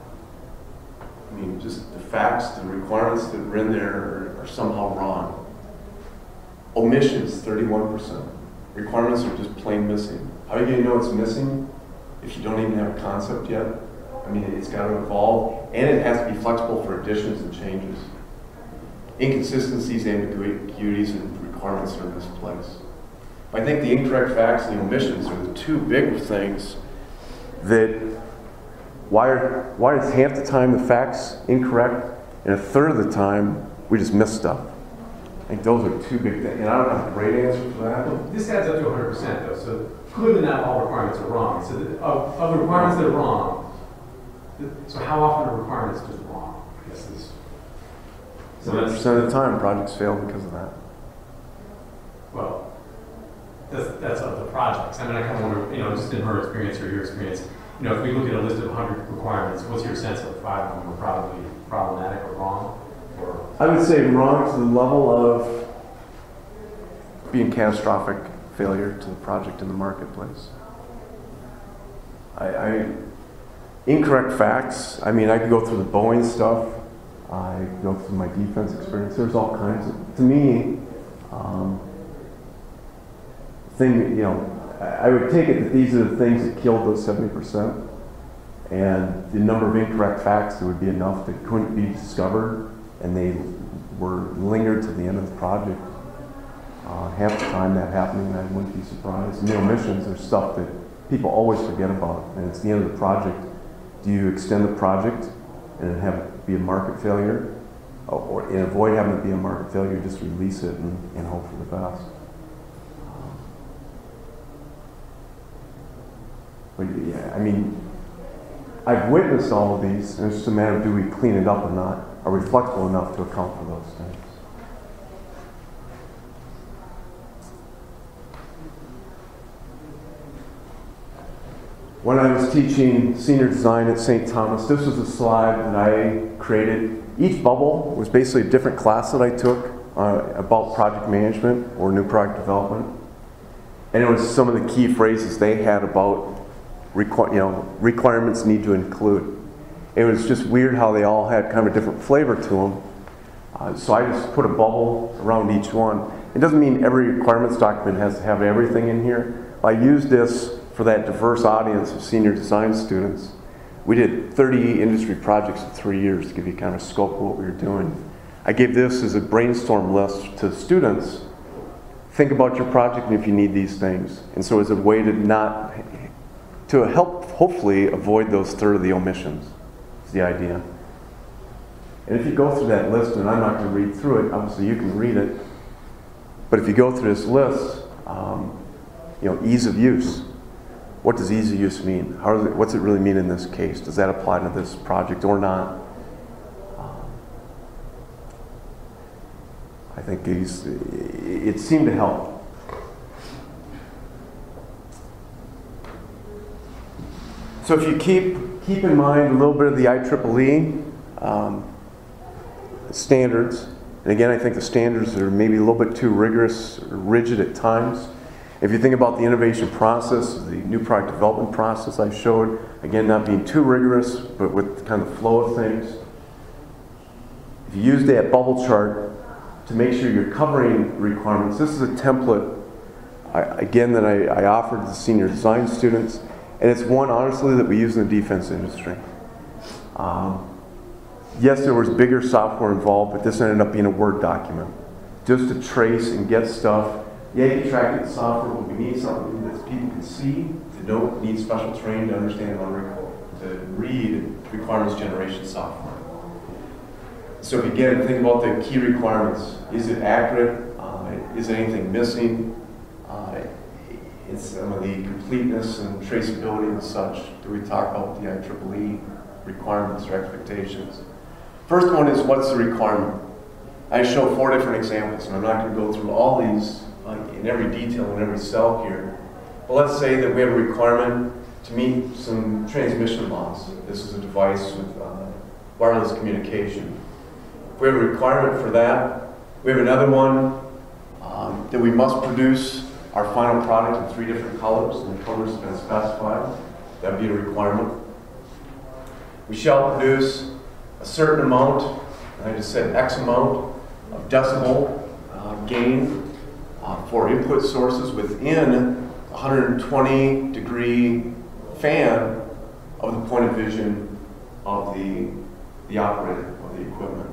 I mean, just the facts, the requirements that are in there are, are somehow wrong. Omissions, thirty-one percent. Requirements are just plain missing. How are you going to know it's missing if you don't even have a concept yet? I mean, it's got to evolve, and it has to be flexible for additions and changes. Inconsistencies, ambiguities, and requirements are misplaced. I think the incorrect facts and the omissions are the two big things that, why, are, why is half the time the facts incorrect, and a third of the time we just miss stuff? I think those are two big things, and I don't have a great answer for that. Well, this adds up to one hundred percent though, so clearly not all requirements are wrong. So the, of, of the requirements that are wrong, so how often are requirements just wrong? I guess is, so seventy percent of the time projects fail because of that. Well, that's, that's of the projects. I mean, I kind of wonder, you know, just in her experience or your experience, you know, if we look at a list of one hundred requirements, what's your sense of five of them are probably problematic or wrong? Or I would say wrong to the level of being catastrophic failure to the project in the marketplace. I, I incorrect facts. I mean, I could go through the Boeing stuff. I could go through my defense experience. There's all kinds of, to me, um, thing, you know, I would take it that these are the things that killed those seventy percent, and the number of incorrect facts that would be enough that couldn't be discovered, and they were lingered to the end of the project. Uh, half the time that happening, I wouldn't be surprised. And the omissions are stuff that people always forget about, and it's the end of the project. Do you extend the project and have it be a market failure, or, or and avoid having it be a market failure, just release it and, and hope for the best? But yeah, I mean, I've witnessed all of these, and it's just a matter of do we clean it up or not? Are we flexible enough to account for those things? When I was teaching senior design at Saint Thomas, this was a slide that I created. Each bubble was basically a different class that I took uh, about project management or new product development. And it was some of the key phrases they had about Requ you know, requirements need to include. It was just weird how they all had kind of a different flavor to them. Uh, so I just put a bubble around each one. It doesn't mean every requirements document has to have everything in here. I used this for that diverse audience of senior design students. We did thirty industry projects in three years to give you kind of a scope of what we were doing. I gave this as a brainstorm list to students. Think about your project and if you need these things. And so as a way to not to help hopefully avoid those third of the omissions, is the idea. And if you go through that list, and I'm not going to read through it, obviously you can read it, but if you go through this list, um, you know, ease of use. What does ease of use mean? How does it, what's it really mean in this case? Does that apply to this project or not? Um, I think these, it seemed to help. So if you keep, keep in mind a little bit of the I triple E um, standards, and again I think the standards are maybe a little bit too rigorous or rigid at times. If you think about the innovation process, the new product development process I showed, again not being too rigorous, but with kind of the flow of things. If you use that bubble chart to make sure you're covering requirements, this is a template, I, again, that I, I offered to the senior design students. And it's one, honestly, that we use in the defense industry. Um, yes, there was bigger software involved, but this ended up being a Word document. Just to trace and get stuff. Yeah, you can track it in software, but we need something that people can see, that don't need special training to understand how to read requirements generation software. So if you get it, think about the key requirements. Is it accurate? Uh, is there anything missing? Uh, It's some of the completeness and traceability and such that we talk about with the I triple E requirements or expectations. First one is, what's the requirement? I show four different examples, and I'm not going to go through all these uh, in every detail in every cell here. But let's say that we have a requirement to meet some transmission loss. This is a device with uh, wireless communication. If we have a requirement for that, we have another one um, that we must produce our final product in three different colors, and the colors have been specified. That would be a requirement. We shall produce a certain amount, and I just said X amount of decibel uh, gain uh, for input sources within a one hundred twenty degree fan of the point of vision of the, the operator of the equipment.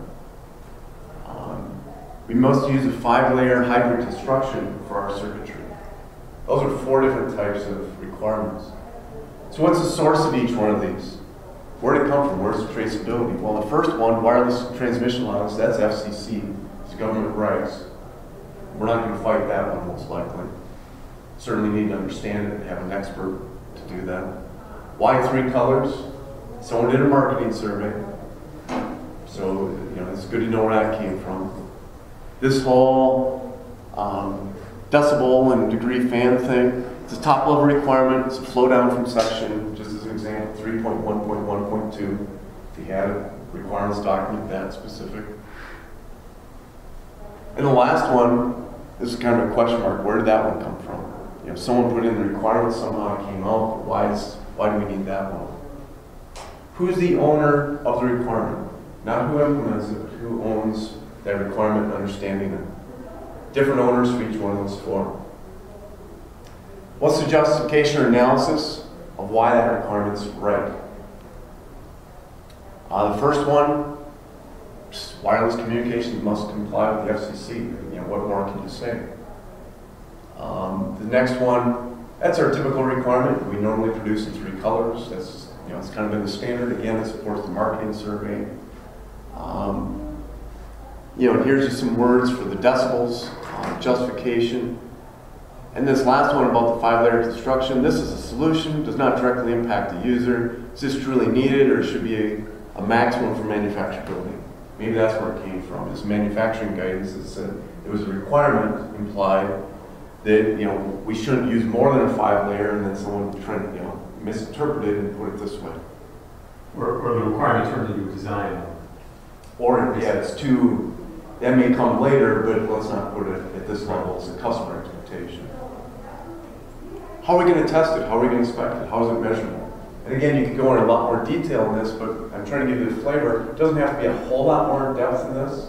Um, we must use a five-layer hybrid construction for our circuitry. Those are four different types of requirements. So what's the source of each one of these? Where did it come from? Where's the traceability? Well, the first one, wireless transmission lines, that's F C C. It's government rights. We're not going to fight that one, most likely. Certainly need to understand it and have an expert to do that. Why three colors? Someone did a marketing survey. So, you know, it's good to know where that came from. This whole um, decibel and degree fan thing, it's a top level requirement. It's a flow down from section, just as an example, three point one point one point two. If you had a requirements document that specific. And the last one, this is kind of a question mark. Where did that one come from? You know, someone put in the requirements, somehow it came out. Why is why do we need that one? Who's the owner of the requirement? Not who implements it, but who owns that requirement and understanding it. Different owners for each one of those four. What's the justification or analysis of why that requirement's right? Uh, the first one, wireless communications must comply with the F C C. You know, what more can you say? Um, the next one, that's our typical requirement. We normally produce in three colors. That's, you know, it's kind of been the standard. Again, it supports the marketing survey. Um, you know, here's just some words for the decibels, uh, justification. And this last one about the five-layer construction, this is a solution, does not directly impact the user. Is this truly needed, or should be a, a maximum for manufacturability? Maybe that's where it came from. It's manufacturing guidance that said it was a requirement implied that, you know, we shouldn't use more than a five-layer, and then someone trying to, you know, misinterpret it and put it this way. Or, or the requirement turned into a design. Or, yeah, it's too, that may come later, but let's not put it at this level. It's a customer expectation. How are we going to test it? How are we going to inspect it? How is it measurable? And again, you could go into a lot more detail in this, but I'm trying to give you the flavor. It doesn't have to be a whole lot more depth in this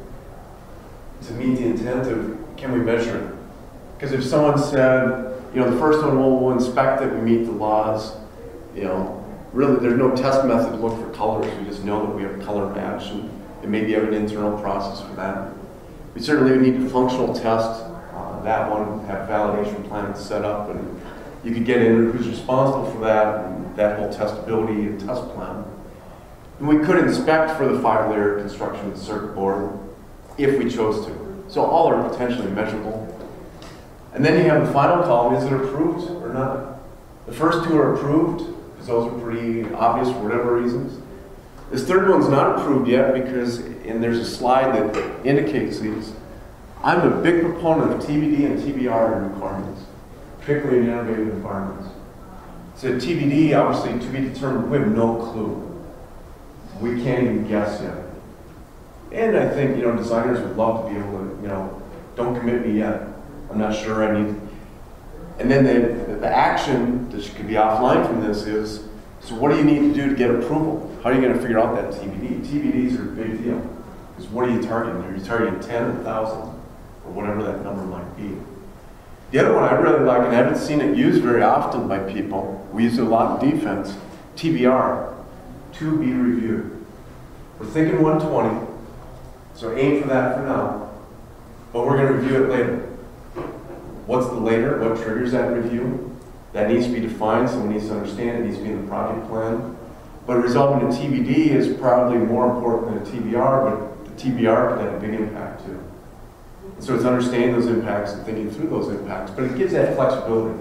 to meet the intent of, can we measure it? Because if someone said, you know, the first one, well, we'll inspect it, we meet the laws, you know, really there's no test method to look for colors. We just know that we have a color match, and it maybe have an internal process for that. We certainly would need to functional test uh, that one, have validation plans set up, and you could get in who's responsible for that, and that whole testability and test plan. And we could inspect for the five-layer construction of the circuit board if we chose to. So all are potentially measurable. And then you have the final column, is it approved or not? The first two are approved, because those are pretty obvious for whatever reasons. This third one's not approved yet because, and there's a slide that indicates these. I'm a big proponent of T B D and T B R requirements, particularly in innovative environments. So T B D, obviously, to be determined, we have no clue. We can't even guess yet. And I think, you know, designers would love to be able to, you know, don't commit me yet. I'm not sure I need. And then the, the action that could be offline from this is, so what do you need to do to get approval? How are you going to figure out that T B D? T B Ds are a big deal. Because what are you targeting? Are you targeting ten or one thousand? Or whatever that number might be. The other one I really like, and I haven't seen it used very often by people, we use it a lot in defense, T B R, to be reviewed. We're thinking one twenty, so aim for that for now, but we're going to review it later. What's the later? What triggers that review? That needs to be defined, someone needs to understand, it needs to be in the project plan. But resolving a T B D is probably more important than a T B R, but the T B R could have a big impact too. So it's understanding those impacts and thinking through those impacts, but it gives that flexibility.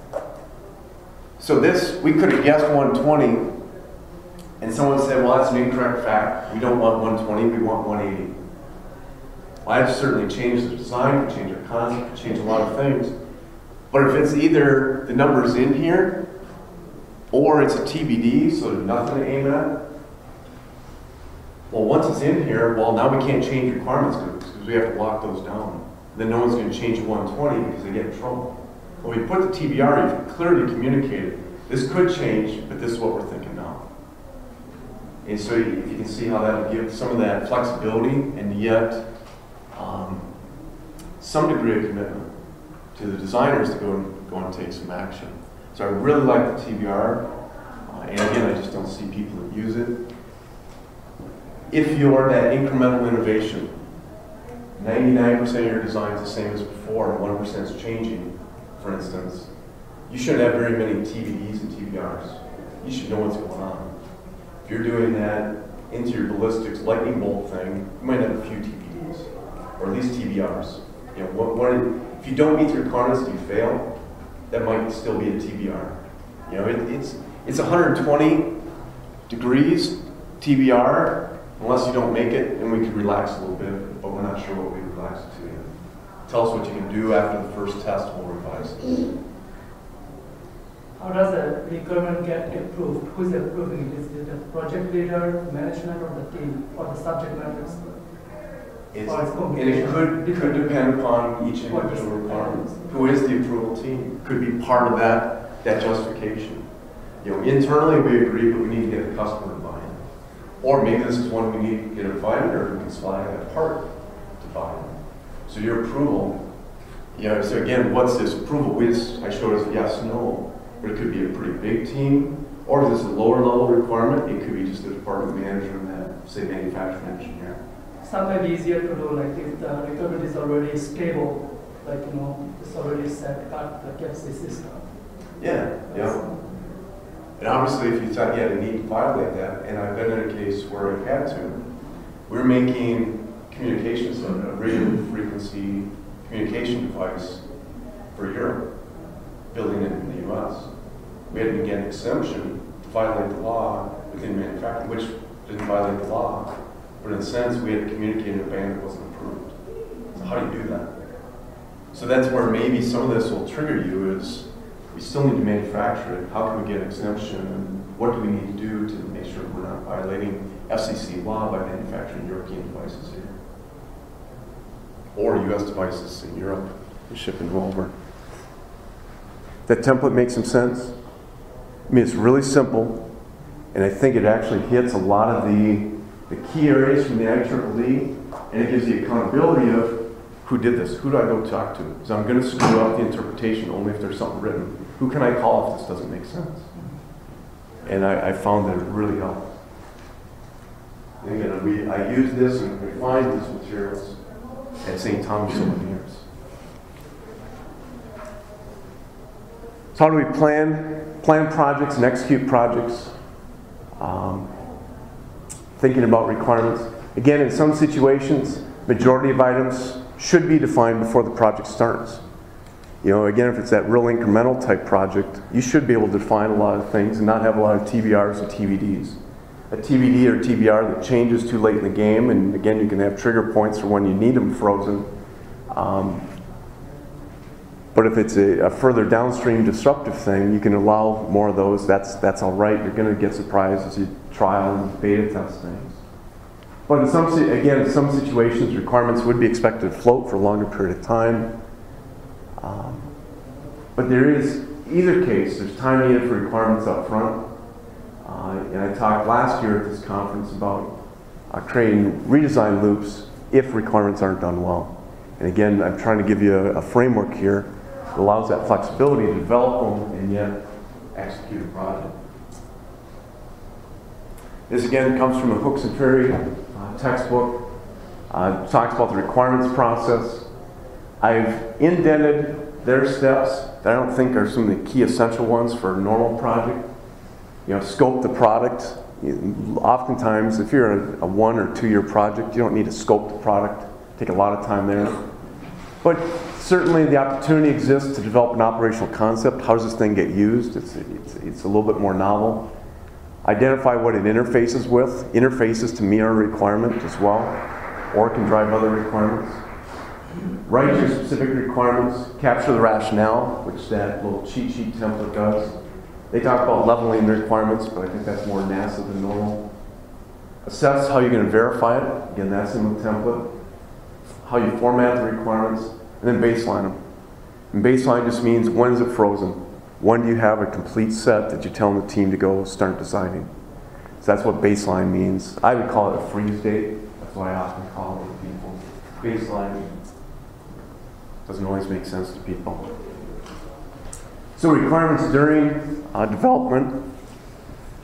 So this, we could have guessed one twenty, and someone said, well, that's an incorrect fact. We don't want one twenty, we want one eighty. Well, I've certainly changed the design, could change our concept, could change a lot of things. But if it's either the numbers in here, or it's a T B D, so there's nothing to aim at, well, once it's in here, well, now we can't change requirements because we have to lock those down. Then no one's going to change one twenty because they get in trouble. When we put the T B R, you've clearly communicated, this could change, but this is what we're thinking now. And so you, you can see how that would give some of that flexibility and yet um, some degree of commitment to the designers to go and, go and take some action. So I really like the T B R. Uh, and again, I just don't see people that use it. If you're that incremental innovation, ninety-nine percent of your design is the same as before, and one percent is changing, for instance, you shouldn't have very many T V Ds and T V Rs. You should know what's going on. If you're doing that into your ballistics lightning bolt thing, you might have a few T V Ds, or at least T V Rs. You know, what, what, if you don't meet your requirements, you fail, that might still be a T V R. You know, it, it's, it's one hundred twenty degrees T V R, unless you don't make it, and we could relax a little bit, but we're not sure what we relax it to yet. Tell us what you can do after the first test, we'll revise it. How does the requirement get approved? Who's approving it? Is it the project leader, management, or the team, or the subject matter expert? It's, Or it's and it could, could depend upon each What individual is- requirement. Who is the approval team? Could be part of that, that justification. You know, internally we agree, but we need to get the customer to buy in. Or maybe this is one we need to get a vendor who can supply that part to buy in. So your approval, you know, so again, what's this approval? We just, I showed us yes, no. But it could be a pretty big team, or if this is a lower level requirement, it could be just a department manager and that, say, manufacturing engineer. Some may be easier to do, like if the requirement is already stable, like, you know, it's already set, cut, like F C system. Yeah, yeah. And obviously, if you thought, yeah, they need to violate that, and I've been in a case where I had to, we're making communications, a radio frequency communication device for Europe, building it in the U S. We had to get an exemption to violate the law within manufacturing, which didn't violate the law, but in a sense, we had to communicate in a band that wasn't approved. So how do you do that? So that's where maybe some of this will trigger you is, we still need to manufacture it. How can we get an exemption? And what do we need to do to make sure we're not violating F C C law by manufacturing European devices here? Or U S devices in Europe and shipping them over. That template makes some sense? I mean, it's really simple, and I think it actually hits a lot of the, the key areas from the I triple E, and it gives the accountability of who did this, who do I go talk to? Because I'm going to screw up the interpretation only if there's something written. Who can I call if this doesn't make sense? And I, I found that it really helped. And again, we, I used this and refined these materials at Saint Thomas over the years. So how do we plan, plan projects and execute projects? Um, thinking about requirements. Again, in some situations, majority of items should be defined before the project starts. You know, again, if it's that real incremental type project, you should be able to define a lot of things and not have a lot of T V Rs and T V Ds. A T V D or T V R that changes too late in the game, and again, you can have trigger points for when you need them frozen. Um, But if it's a, a further downstream disruptive thing, you can allow more of those. That's, that's all right. You're going to get surprised as you trial and beta test things. But in some, again, in some situations, requirements would be expected to float for a longer period of time. Um, but there is, either case, there's time needed for requirements up front. Uh, and I talked last year at this conference about uh, creating redesign loops if requirements aren't done well. And again, I'm trying to give you a, a framework here that allows that flexibility to develop them and yet execute a project. This again comes from a Hooks and Ferry uh, textbook. Uh, talks about the requirements process. I've indented their steps that I don't think are some of the key essential ones for a normal project. You know, scope the product. Oftentimes, if you're a, a one or two year project, you don't need to scope the product. Take a lot of time there. But certainly the opportunity exists to develop an operational concept. How does this thing get used? It's, it's, it's a little bit more novel. Identify what it interfaces with. Interfaces to meet our requirement as well, or can drive other requirements. Write your specific requirements. Capture the rationale, which that little cheat sheet template does. They talk about leveling the requirements, but I think that's more NASA than normal. Assess how you're going to verify it. Again, that's in the template. How you format the requirements, and then baseline them. And baseline just means, when is it frozen? When do you have a complete set that you're telling the team to go start designing? So that's what baseline means. I would call it a freeze date. That's what I often call it with people. Baseline doesn't always make sense to people. So requirements during uh, development.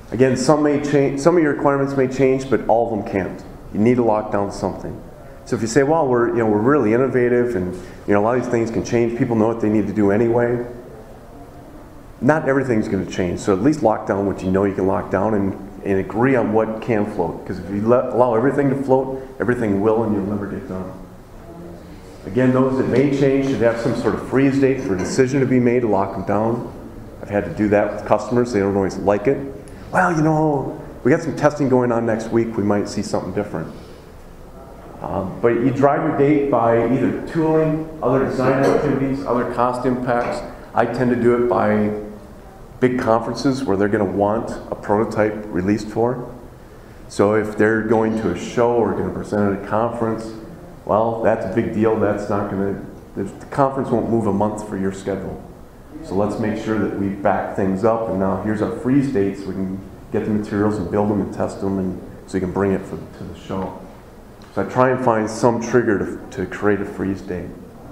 Again, some may change, some of your requirements may change, but all of them can't. You need to lock down something. So if you say, well, we're, you know, we're really innovative and you know, a lot of these things can change, people know what they need to do anyway, not everything's going to change. So at least lock down what you know you can lock down and, and agree on what can float. Because if you let, allow everything to float, everything will and you'll never get done. Again, those that may change should have some sort of freeze date for a decision to be made to lock them down. I've had to do that with customers. They don't always like it. Well, you know, we got some testing going on next week. We might see something different. Um, but you drive your date by either tooling, other design activities, other cost impacts. I tend to do it by big conferences where they're going to want a prototype released for. So if they're going to a show or going to present at a conference, well, that's a big deal. That's not going to, the conference won't move a month for your schedule. So let's make sure that we back things up, and now here's our freeze date so we can get the materials and build them and test them, and so you can bring it for, to the show. So I try and find some trigger to, to create a freeze date.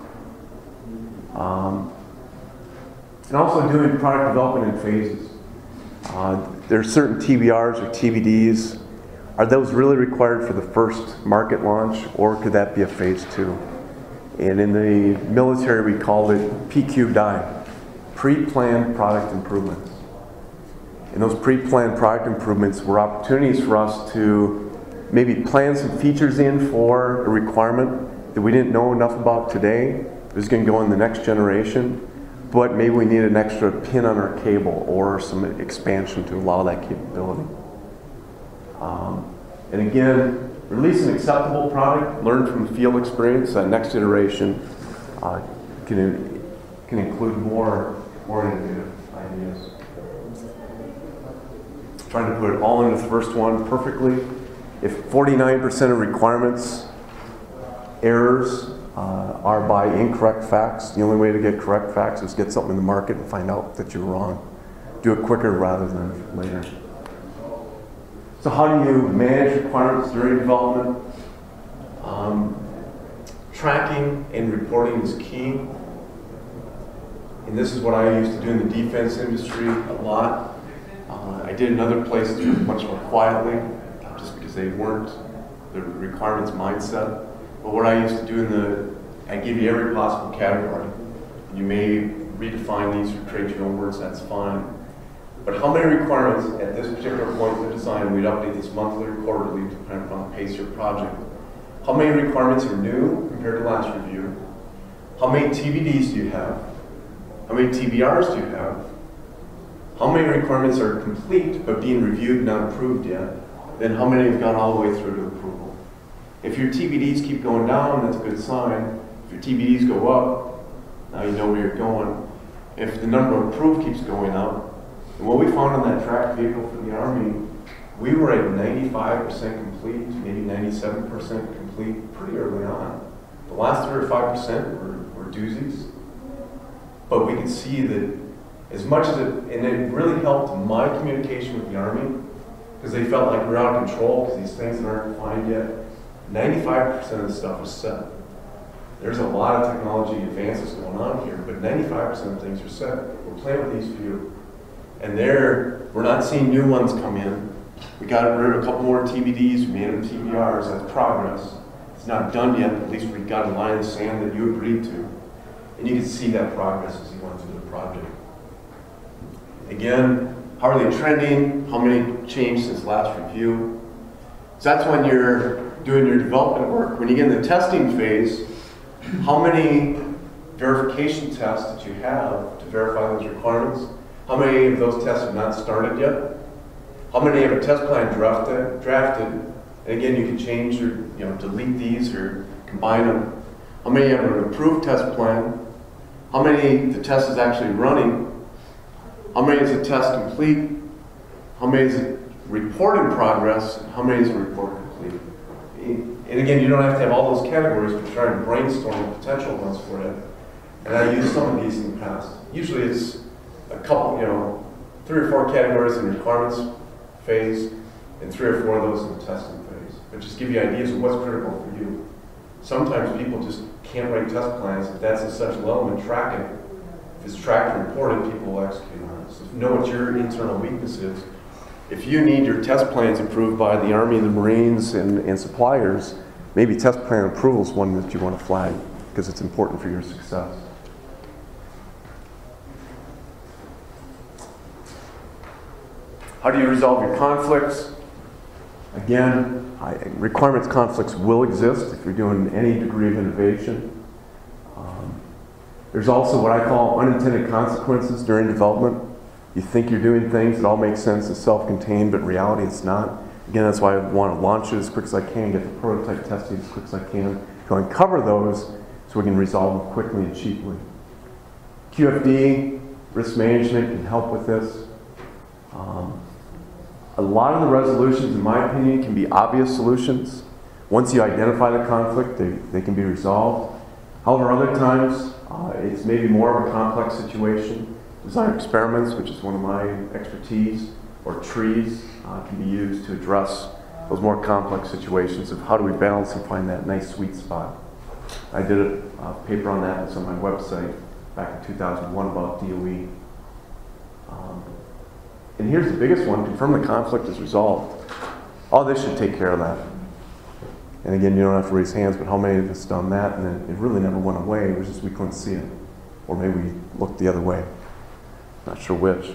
Um, and also doing product development in phases. Uh, there are certain T B Rs or T B Ds. Are those really required for the first market launch, or could that be a phase two? And in the military, we called it P Q D I, pre-planned product improvements. And those pre-planned product improvements were opportunities for us to maybe plan some features in for a requirement that we didn't know enough about today. It was going to go in the next generation, but maybe we need an extra pin on our cable or some expansion to allow that capability. Um, and again, release an acceptable product, learn from the field experience. That next iteration uh, can, can include more, more innovative ideas. Trying to put it all into the first one perfectly. If forty-nine percent of requirements errors uh, are by incorrect facts, the only way to get correct facts is get something in the market and find out that you're wrong. Do it quicker rather than later. So how do you manage requirements during development? Um, tracking and reporting is key. And this is what I used to do in the defense industry a lot. Uh, I did in other places much more quietly, just because they weren't the requirements mindset. But what I used to do in the, I give you every possible category. You may redefine these or create your own words, that's fine. But how many requirements at this particular point in the design, we'd update this monthly or quarterly depending upon the pace of your project. How many requirements are new compared to last review? How many T B Ds do you have? How many T B Rs do you have? How many requirements are complete but being reviewed and not approved yet? Then how many have gone all the way through to approval? If your T B Ds keep going down, that's a good sign. If your T B Ds go up, now you know where you're going. If the number of approved keeps going up, and what we found on that tracked vehicle for the Army, we were at ninety-five percent complete, maybe ninety-seven percent complete pretty early on. The last three or five percent were, were doozies. But we could see that as much as it, and it really helped my communication with the Army, because they felt like we're out of control because these things that aren't defined yet. ninety-five percent of the stuff was set. There's a lot of technology advances going on here, but ninety-five percent of things are set. We're playing with these few. And there, we're not seeing new ones come in. We got rid of a couple more T B Ds, we made them T B Rs, that's progress. It's not done yet, but at least we got a line in the sand that you agreed to. And you can see that progress as you went through the project. Again, how are they trending? How many changed since last review? So that's when you're doing your development work. When you get in the testing phase, how many verification tests that you have to verify those requirements? How many of those tests have not started yet? How many have a test plan drafted? drafted? And again, you can change or you know delete these or combine them. How many have an approved test plan? How many the test is actually running? How many is the test complete? How many is it report in progress? And how many is the report complete? And again, you don't have to have all those categories, but try to brainstorm potential ones for it. And I used some of these in the past. Usually it's a couple, you know, three or four categories in requirements phase, and three or four of those in the testing phase. But just give you ideas of what's critical for you. Sometimes people just can't write test plans. If that's at such a level, and track it. If it's tracked and reported, people will execute on it. So if you know what your internal weakness is, if you need your test plans approved by the Army and the Marines and, and suppliers, maybe test plan approval is one that you want to flag because it's important for your success. How do you resolve your conflicts? Again, I, requirements conflicts will exist if you're doing any degree of innovation. Um, there's also what I call unintended consequences during development. You think you're doing things that all make sense, it's self-contained, but in reality it's not. Again, that's why I want to launch it as quick as I can, get the prototype tested as quick as I can, to uncover those so we can resolve them quickly and cheaply. Q F D, risk management, can help with this. Um, a lot of the resolutions, in my opinion, can be obvious solutions. Once you identify the conflict, they, they can be resolved. However, other times, uh, it's maybe more of a complex situation. Design experiments, which is one of my expertise, or trees uh, can be used to address those more complex situations of how do we balance and find that nice sweet spot. I did a uh, paper on that that's on my website back in two thousand one about D O E. Um, and here's the biggest one, confirm the conflict is resolved. All this should take care of that. And again, you don't have to raise hands, but how many of us done that and then it really never went away, it was just we couldn't see it. Or maybe we looked the other way. Not sure which.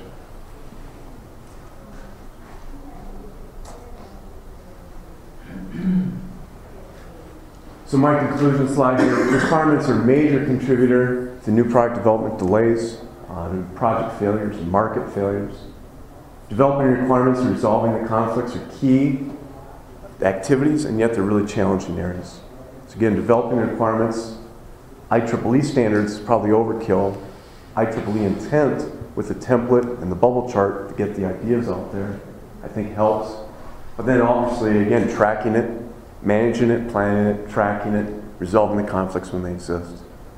So my conclusion slide here, requirements are a major contributor to new product development delays, uh, to project failures, and market failures. Developing requirements and resolving the conflicts are key activities, and yet they're really challenging areas. So again, developing requirements, I triple E standards is probably overkill. I triple E intent with the template and the bubble chart to get the ideas out there, I think helps. But then obviously, again, tracking it, managing it, planning it, tracking it, resolving the conflicts when they exist.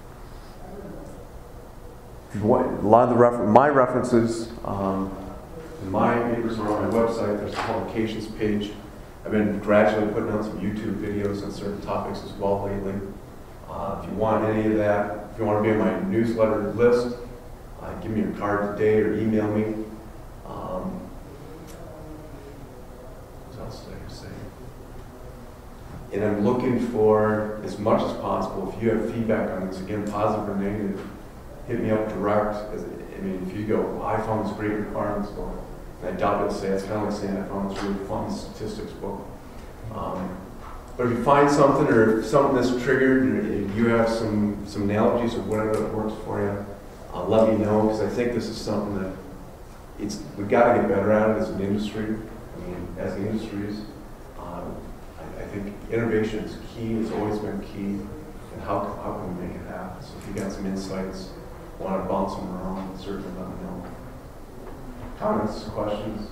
What, a lot of the refer my references, um, in my papers are on my website. There's a publications page. I've been gradually putting out some YouTube videos on certain topics as well lately. Uh, if you want any of that, if you want to be on my newsletter list, uh, give me your card today or email me. Um, what else did I say? And I'm looking for, as much as possible, if you have feedback on this, again, positive or negative, hit me up direct. I mean, if you go, well, I found this great requirements book, and I doubt it'll say, it's kind of like saying I found this really fun statistics book. Um, but if you find something, or if something that's triggered, and you have some, some analogies or whatever that works for you, uh, let me know, because I think this is something that it's, we've got to get better at it as an industry. I mean, as industries, um, I, I think innovation is key, it's always been key, and how, how can we make it happen? So if you got some insights, want to bounce them around, certainly let me know. Comments, questions?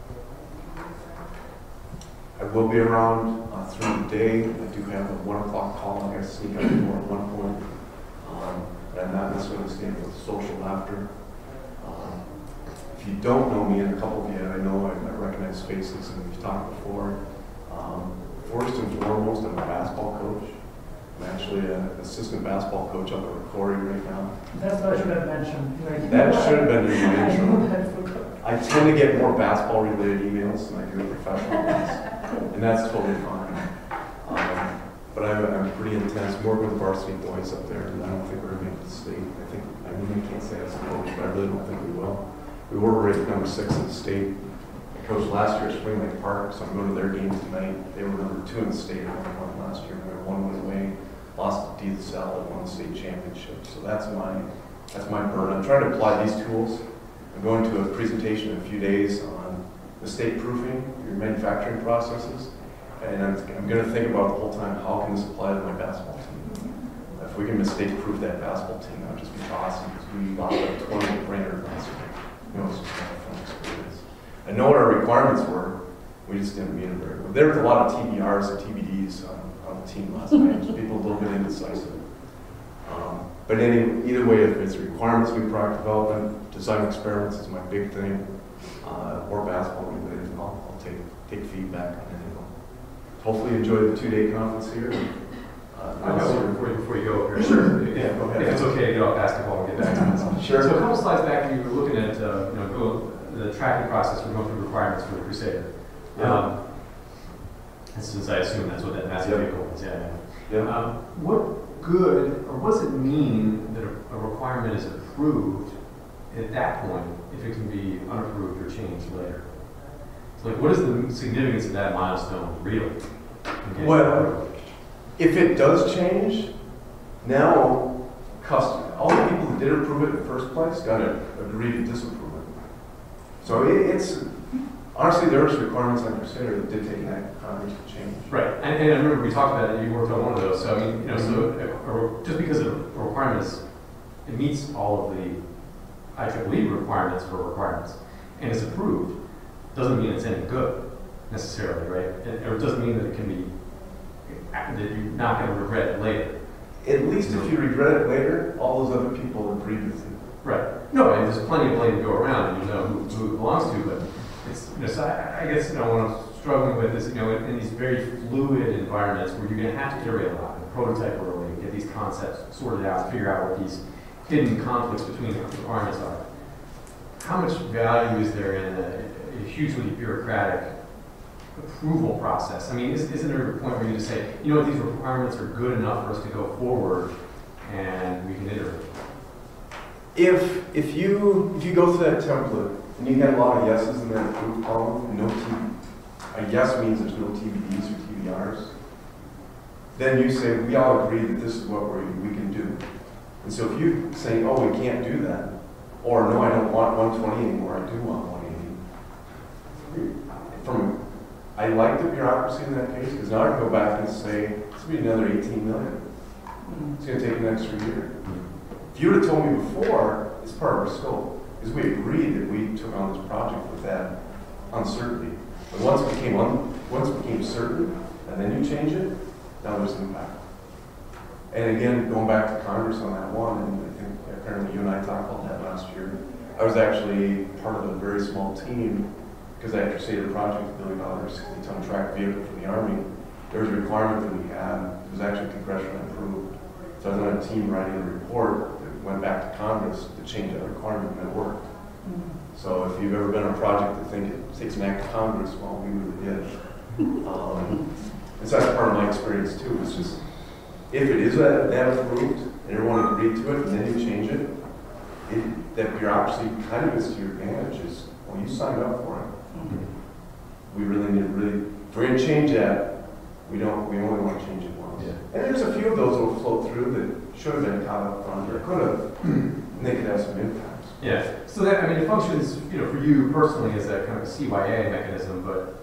I will be around uh, through the day. I do have a one o'clock call. I guess sneak out more at one point. Um, but I'm not necessarily staying with social laughter. Um, if you don't know me, and a couple of you, I know I, I recognize faces, and we've talked before. Um, first and foremost, I'm a basketball coach. I'm actually an assistant basketball coach up at Ricori right now. That's what I should have mentioned. Like, that should have been in my I intro. I tend to get more basketball-related emails than I do professional ones, and that's totally fine. Um, but I'm, I'm pretty intense. I'm working with the varsity boys up there, and I don't think we're going to make the state. I think, I mean, I can't say as a coach, but I really don't think we will. We were rated number six in the state. I coached last year at Spring Lake Park, so I'm going to their game tonight. They were number two in the state. I won last year. We were one win away. Lost to D. LaSalle and won the state championship. So that's my that's my burden. I'm trying to apply these tools. I'm going to a presentation in a few days on mistake proofing your manufacturing processes, and I'm, I'm going to think about the whole time, how can this apply to my basketball team? If we can mistake proof that basketball team, that would just be awesome, because we lost like twenty brainer last year. You know, it's just kind of a fun experience. I know what our requirements were. We just didn't meet them very well. There was a lot of T B Rs and T B Ds on, on the team last night. Just people a little bit indecisive. Um, but any, either way, if it's requirements, new product development, design experiments is my big thing, uh, or basketball related, I'll, I'll take take feedback on any of them. Hopefully you enjoyed the two-day conference here. Uh, I know, before, before you go here, sure. if, Yeah, go ahead. if it's okay to get off basketball and get back to this. Sure. So a couple slides back, you were looking at, uh, you know, go, the tracking process, we're going through requirements for the Crusader. Yeah. Um, and since I assume that's what that massive Yep. vehicle is, yeah. Yeah. Um, what good, or what does it mean that a, a requirement is approved at that point if it can be unapproved or changed later? So like, what is the significance of that milestone, really? Well, if it does change, now custom, all the people that did approve it in the first place got to agree to disapprove it. So it, it's, honestly, there was requirements on Crusader that did take an act of Congress to change. Right, and, and I remember we talked about it, you worked on one of those, so I mean, you know, so uh, just because a requirement is, it meets all of the I triple E requirements for requirements, and it's approved, doesn't mean it's any good, necessarily, right? It, or it doesn't mean that it can be, that you're not going to regret it later. At least if you regret it later, all those other people agreed with you. Right. No, and there's plenty of blame to go around, and you know who, who it belongs to, but it's, you know, so I, I guess, you know, what I'm struggling with is, you know, in, in these very fluid environments where you're going to have to iterate a lot and prototype early, get these concepts sorted out, figure out what these hidden conflicts between the requirements are. How much value is there in a, a hugely bureaucratic approval process? I mean, is, isn't there a point where you just say, you know what, these requirements are good enough for us to go forward and we can iterate? If if you if you go through that template and you get a lot of yeses in that approved column, and no T, a yes means there's no T B Ds or T B Rs, then you say we all agree that this is what we we can do. And so if you say, oh, we can't do that, or no, I don't want one twenty anymore, I do want one eighty. From I like the bureaucracy in that case, because now I can go back and say, it's going to be another eighteen million. It's going to take an extra year. If you would have told me before, it's part of our scope, because we agreed that we took on this project with that uncertainty. But once it became, un once it became certain, and then you change it, now there's impact. And again, going back to Congress on that one, and I think apparently you and I talked about that last year, I was actually part of a very small team, because that Crusader project, a billion dollar sixty ton track vehicle for the Army, there was a requirement that we had, it was actually congressionally approved. So I was on a team writing a report that went back to Congress to change that requirement, and it worked. Mm-hmm. So if you've ever been on a project that think it takes an act of Congress, well, we really did. Um, and so that's part of my experience too. It's just, if it is that, that approved, and everyone agreed to it, and then you change it, it that bureaucracy kind of is to your advantage. Is, well, you signed up for it. Mm-hmm. We really need to really, if we're going to change that, we don't, we only want to change it once. Yeah. And there's a few of those that will float through that should have been caught up front, or could have, and they could have some impacts. Yeah. So that, I mean, it functions, you know, for you personally as a kind of a C Y A mechanism, but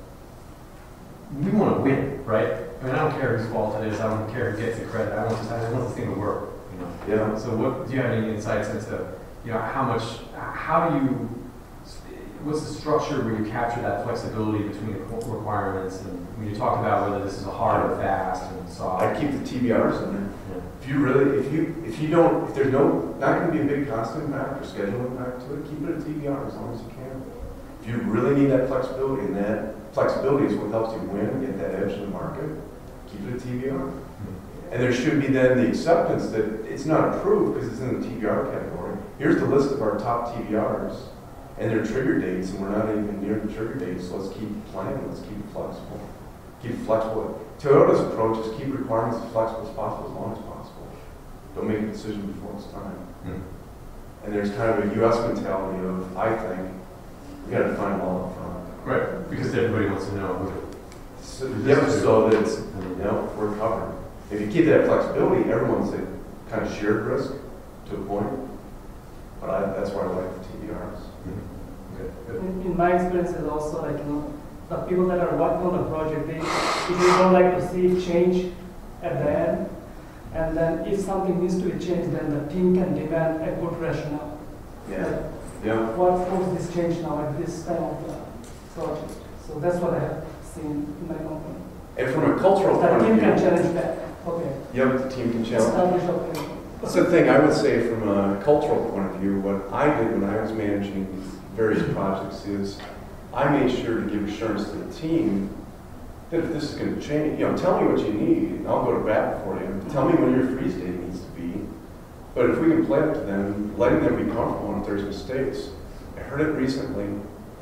we want to win, right? I mean, I don't care whose fault it is. I don't care who gets the credit. I want this, I want this thing to work, you know? Yeah. So what, do you have any insights into, you know, how much, how do you, what's the structure where you capture that flexibility between the requirements, and when you talk about whether this is a hard or fast and soft? I keep the T B Rs in there. Yeah. If you really, if you, if you don't, if there's no, not going to be a big cost impact or schedule impact to it, keep it at T B R as long as you can. If you really need that flexibility, and that flexibility is what helps you win and get that edge in the market, keep it at T B R. Mm-hmm. And there should be then the acceptance that it's not approved because it's in the T B R category. Here's the list of our top T B Rs and their trigger dates, and we're not even near the trigger dates, so let's keep planning, let's keep it flexible. Keep it flexible. Toyota's approach is keep requirements as flexible as possible, as long as possible. Don't make a decision before it's time. Mm-hmm. And there's kind of a U S mentality of, I think, we got to define it all up front. Right, because everybody wants to know. So, yeah, so that it's, you know, we're covered. If you keep that flexibility, everyone's a kind of shared risk to a point. But I, that's why I like the T B Rs. Mm-hmm. Okay, good. In, in my experience is also like, you know, the people that are working on the project, they usually don't like to see change at the end. And then if something needs to be changed, then the team can demand a good rationale. Yeah. Like, yeah. What forced this change now at this time of the project? So that's what I have seen in my company. And from a cultural the point of team view, can challenge that. Okay. Yep, the team can challenge. Establish okay. That's the thing I would say from a cultural point of view. What I did when I was managing various projects is I made sure to give assurance to the team that if this is going to change, you know, tell me what you need, and I'll go to bat for you. Tell me when your freeze date needs to be. But if we can play up to them, letting them be comfortable if there's mistakes. I heard it recently.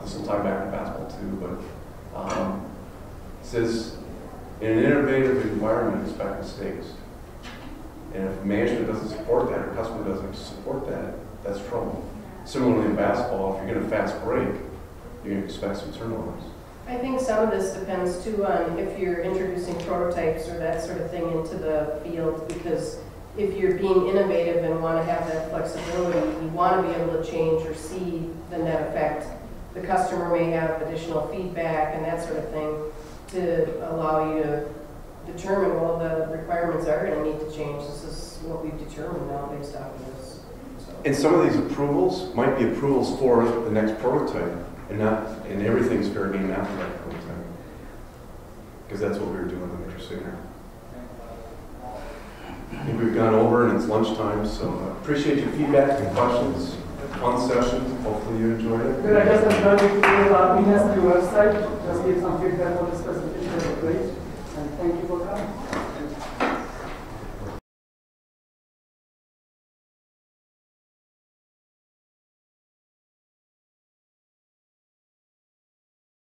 this will tie back to basketball too, but um, it says, in an innovative environment, expect mistakes. And if management doesn't support that or customer doesn't support that, that's trouble. Similarly in basketball, if you're going to fast break, you're going to expect some turnovers. I think some of this depends too on if you're introducing prototypes or that sort of thing into the field, because if you're being innovative and want to have that flexibility, you want to be able to change or see the net effect. The customer may have additional feedback and that sort of thing to allow you to determine, well, the requirements are going to need to change. This is what we've determined now based off of this. So. And some of these approvals might be approvals for the next prototype, and not, and everything's fair game after that prototype. Because that's what we were doing in the Metro Center. I think we've gone over and it's lunchtime, so I appreciate your feedback and questions. Fun session. Hopefully you enjoyed it. Good, I just encourage you to go to our website, just give some feedback on this presentation. Great, and thank you for coming.